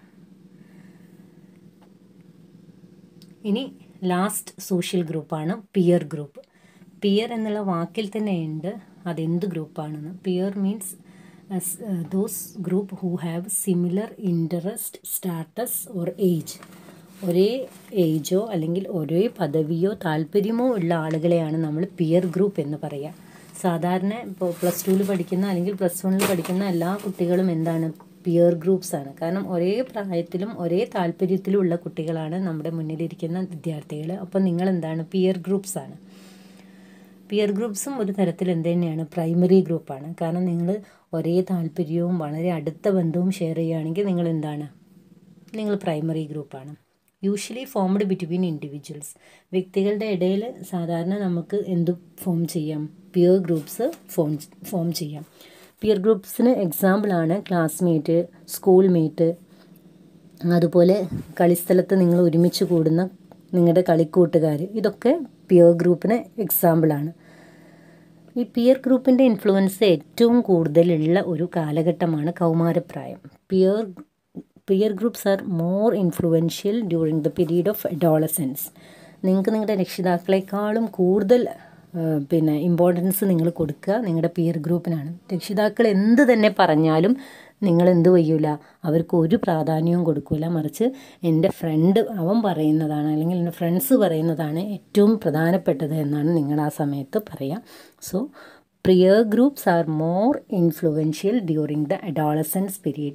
ഇനി ലാസ്റ്റ് സോഷ്യൽ ഗ്രൂപ്പാണ് പിയർ ഗ്രൂപ്പ്. പിയർ എന്നുള്ള വാക്കിൽ തന്നെയുണ്ട് അതെന്ത് ഗ്രൂപ്പാണെന്ന്. Peer means those group who have similar interest, status or age. ഒരേ ഏജോ അല്ലെങ്കിൽ ഒരേ പദവിയോ താല്പര്യമോ ഉള്ള ആളുകളെയാണ് നമ്മൾ പിയർ ഗ്രൂപ്പ് എന്ന് പറയുക. സാധാരണ ഇപ്പോൾ +2 പഠിക്കുന്ന അല്ലെങ്കിൽ +1 പഠിക്കുന്ന എല്ലാ കുട്ടികളും എന്താണ്? പിയർ ഗ്രൂപ്പ്സാണ്. കാരണം ഒരേ പ്രായത്തിലും ഒരേ താല്പര്യത്തിലും ഉള്ള കുട്ടികളാണ് നമ്മുടെ മുന്നിലിരിക്കുന്ന വിദ്യാർത്ഥികൾ. അപ്പോൾ നിങ്ങൾ എന്താണ്? പിയർ ഗ്രൂപ്പ്സാണ്. പിയർ ഗ്രൂപ്പ്സും ഒരു തരത്തിൽ എന്ത് തന്നെയാണ്? പ്രൈമറി ഗ്രൂപ്പാണ്. കാരണം നിങ്ങൾ ഒരേ താല്പര്യവും വളരെ അടുത്ത ബന്ധവും ഷെയർ ചെയ്യുകയാണെങ്കിൽ നിങ്ങൾ എന്താണ്? നിങ്ങൾ പ്രൈമറി ഗ്രൂപ്പാണ്. Usually formed between individuals. വ്യക്തികളുടെ ഇടയിൽ സാധാരണ നമുക്ക് എന്ത് ഫോം ചെയ്യാം? പിയർ ഗ്രൂപ്പ്സ് ഫോം ചെയ്യാം. പിയർ ഗ്രൂപ്പ്സിന് എക്സാമ്പിളാണ് ക്ലാസ്മേറ്റ്, സ്കൂൾ മേറ്റ്, അതുപോലെ കളിസ്ഥലത്ത് നിങ്ങൾ ഒരുമിച്ച് കൂടുന്ന നിങ്ങളുടെ കളിക്കൂട്ടുകാർ. ഇതൊക്കെ പിയർ ഗ്രൂപ്പിന് എക്സാമ്പിളാണ്. ഈ പിയർ ഗ്രൂപ്പിൻ്റെ ഇൻഫ്ലുവൻസ് ഏറ്റവും കൂടുതലുള്ള ഒരു കാലഘട്ടമാണ് കൗമാരപ്രായം. Peer groups are more influential during the period of adolescence. നിങ്ങൾക്ക് നിങ്ങളുടെ രക്ഷിതാക്കളെക്കാളും കൂടുതൽ ഇമ്പോർട്ടൻസ് നിങ്ങൾ കൊടുക്കുക നിങ്ങളുടെ പിയർ ഗ്രൂപ്പിനാണ്. രക്ഷിതാക്കൾ എന്ത് തന്നെ പറഞ്ഞാലും നിങ്ങൾ എന്ത് ചെയ്യൂല, അവർക്ക് ഒരു പ്രാധാന്യവും കൊടുക്കില്ല. മറിച്ച് എൻ്റെ ഫ്രണ്ട് അവൻ പറയുന്നതാണ് അല്ലെങ്കിൽ എൻ്റെ ഫ്രണ്ട്സ് പറയുന്നതാണ് ഏറ്റവും പ്രധാനപ്പെട്ടത് എന്നാണ് നിങ്ങൾ ആ സമയത്ത് പറയുക. So peer groups are more influential during the adolescence period.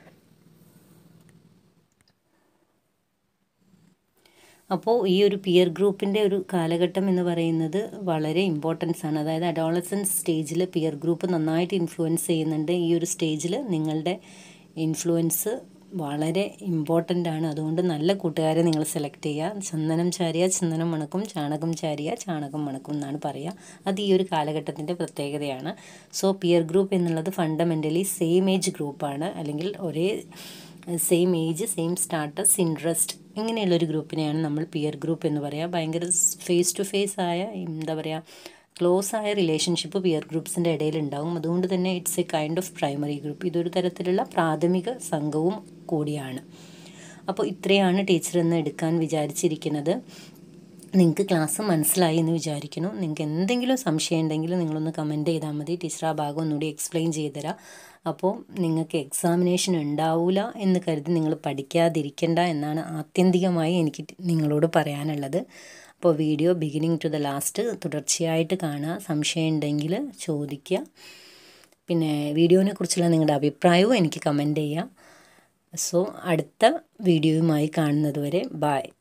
അപ്പോൾ ഈ ഒരു പിയർ ഗ്രൂപ്പിൻ്റെ ഒരു കാലഘട്ടം എന്ന് പറയുന്നത് വളരെ ഇമ്പോർട്ടൻസ് ആണ്. അതായത് അഡോളസൻസ് സ്റ്റേജിൽ പിയർ ഗ്രൂപ്പ് നന്നായിട്ട് ഇൻഫ്ലുവൻസ് ചെയ്യുന്നുണ്ട്. ഈ ഒരു സ്റ്റേജിൽ നിങ്ങളുടെ ഇൻഫ്ലുവൻസ് വളരെ ഇമ്പോർട്ടൻ്റ് ആണ്. അതുകൊണ്ട് നല്ല കൂട്ടുകാരെ നിങ്ങൾ സെലക്ട് ചെയ്യുക. ചന്ദനം ചാരിയ ചന്ദനം മണക്കും, ചാണകം ചാരിയ ചാണകം മണക്കും എന്നാണ് പറയുക. അത് ഈ ഒരു കാലഘട്ടത്തിൻ്റെ പ്രത്യേകതയാണ്. സോ പിയർ ഗ്രൂപ്പ് എന്നുള്ളത് ഫണ്ടമെൻ്റലി സെയിം ഏജ് ഗ്രൂപ്പാണ്. അല്ലെങ്കിൽ ഒരേ same age, same status, interest, ഇങ്ങനെയുള്ളൊരു ഗ്രൂപ്പിനെയാണ് നമ്മൾ പിയർ ഗ്രൂപ്പ് എന്ന് പറയുക. ഭയങ്കര ഫേസ് ടു ഫേസ് ആയ എന്താ പറയുക, ക്ലോസ് ആയ റിലേഷൻഷിപ്പ് പിയർ ഗ്രൂപ്പ്സിൻ്റെ ഇടയിൽ ഉണ്ടാകും. അതുകൊണ്ട് തന്നെ it's a kind of primary group. ഇതൊരു തരത്തിലുള്ള പ്രാഥമിക സംഘവും കൂടിയാണ്. അപ്പോൾ ഇത്രയാണ് ടീച്ചർ ഇന്ന് എടുക്കാൻ വിചാരിച്ചിരിക്കുന്നത്. നിങ്ങൾക്ക് ക്ലാസ് മനസ്സിലായി എന്ന് വിചാരിക്കുന്നു. നിങ്ങൾക്ക് എന്തെങ്കിലും സംശയം ഉണ്ടെങ്കിൽ നിങ്ങളൊന്ന് കമൻറ്റ് ചെയ്താൽ മതി. ടീച്ചർ ആ ഭാഗം ഒന്നുകൂടി എക്സ്പ്ലെയിൻ ചെയ്തുതരാം. അപ്പോൾ നിങ്ങൾക്ക് എക്സാമിനേഷൻ ഉണ്ടാവില്ല എന്ന് കരുതി നിങ്ങൾ പഠിക്കാതിരിക്കേണ്ട എന്നാണ് ആത്യന്തികമായി എനിക്ക് നിങ്ങളോട് പറയാനുള്ളത്. അപ്പോൾ video beginning to the last തുടർച്ചയായിട്ട് കാണുക. സംശയം ഉണ്ടെങ്കിൽ ചോദിക്കുക. പിന്നെ വീഡിയോനെ കുറിച്ചുള്ള നിങ്ങളുടെ അഭിപ്രായവും എനിക്ക് കമൻറ്റ് ചെയ്യാം. സോ അടുത്ത വീഡിയോയുമായി കാണുന്നത് വരെ ബൈ.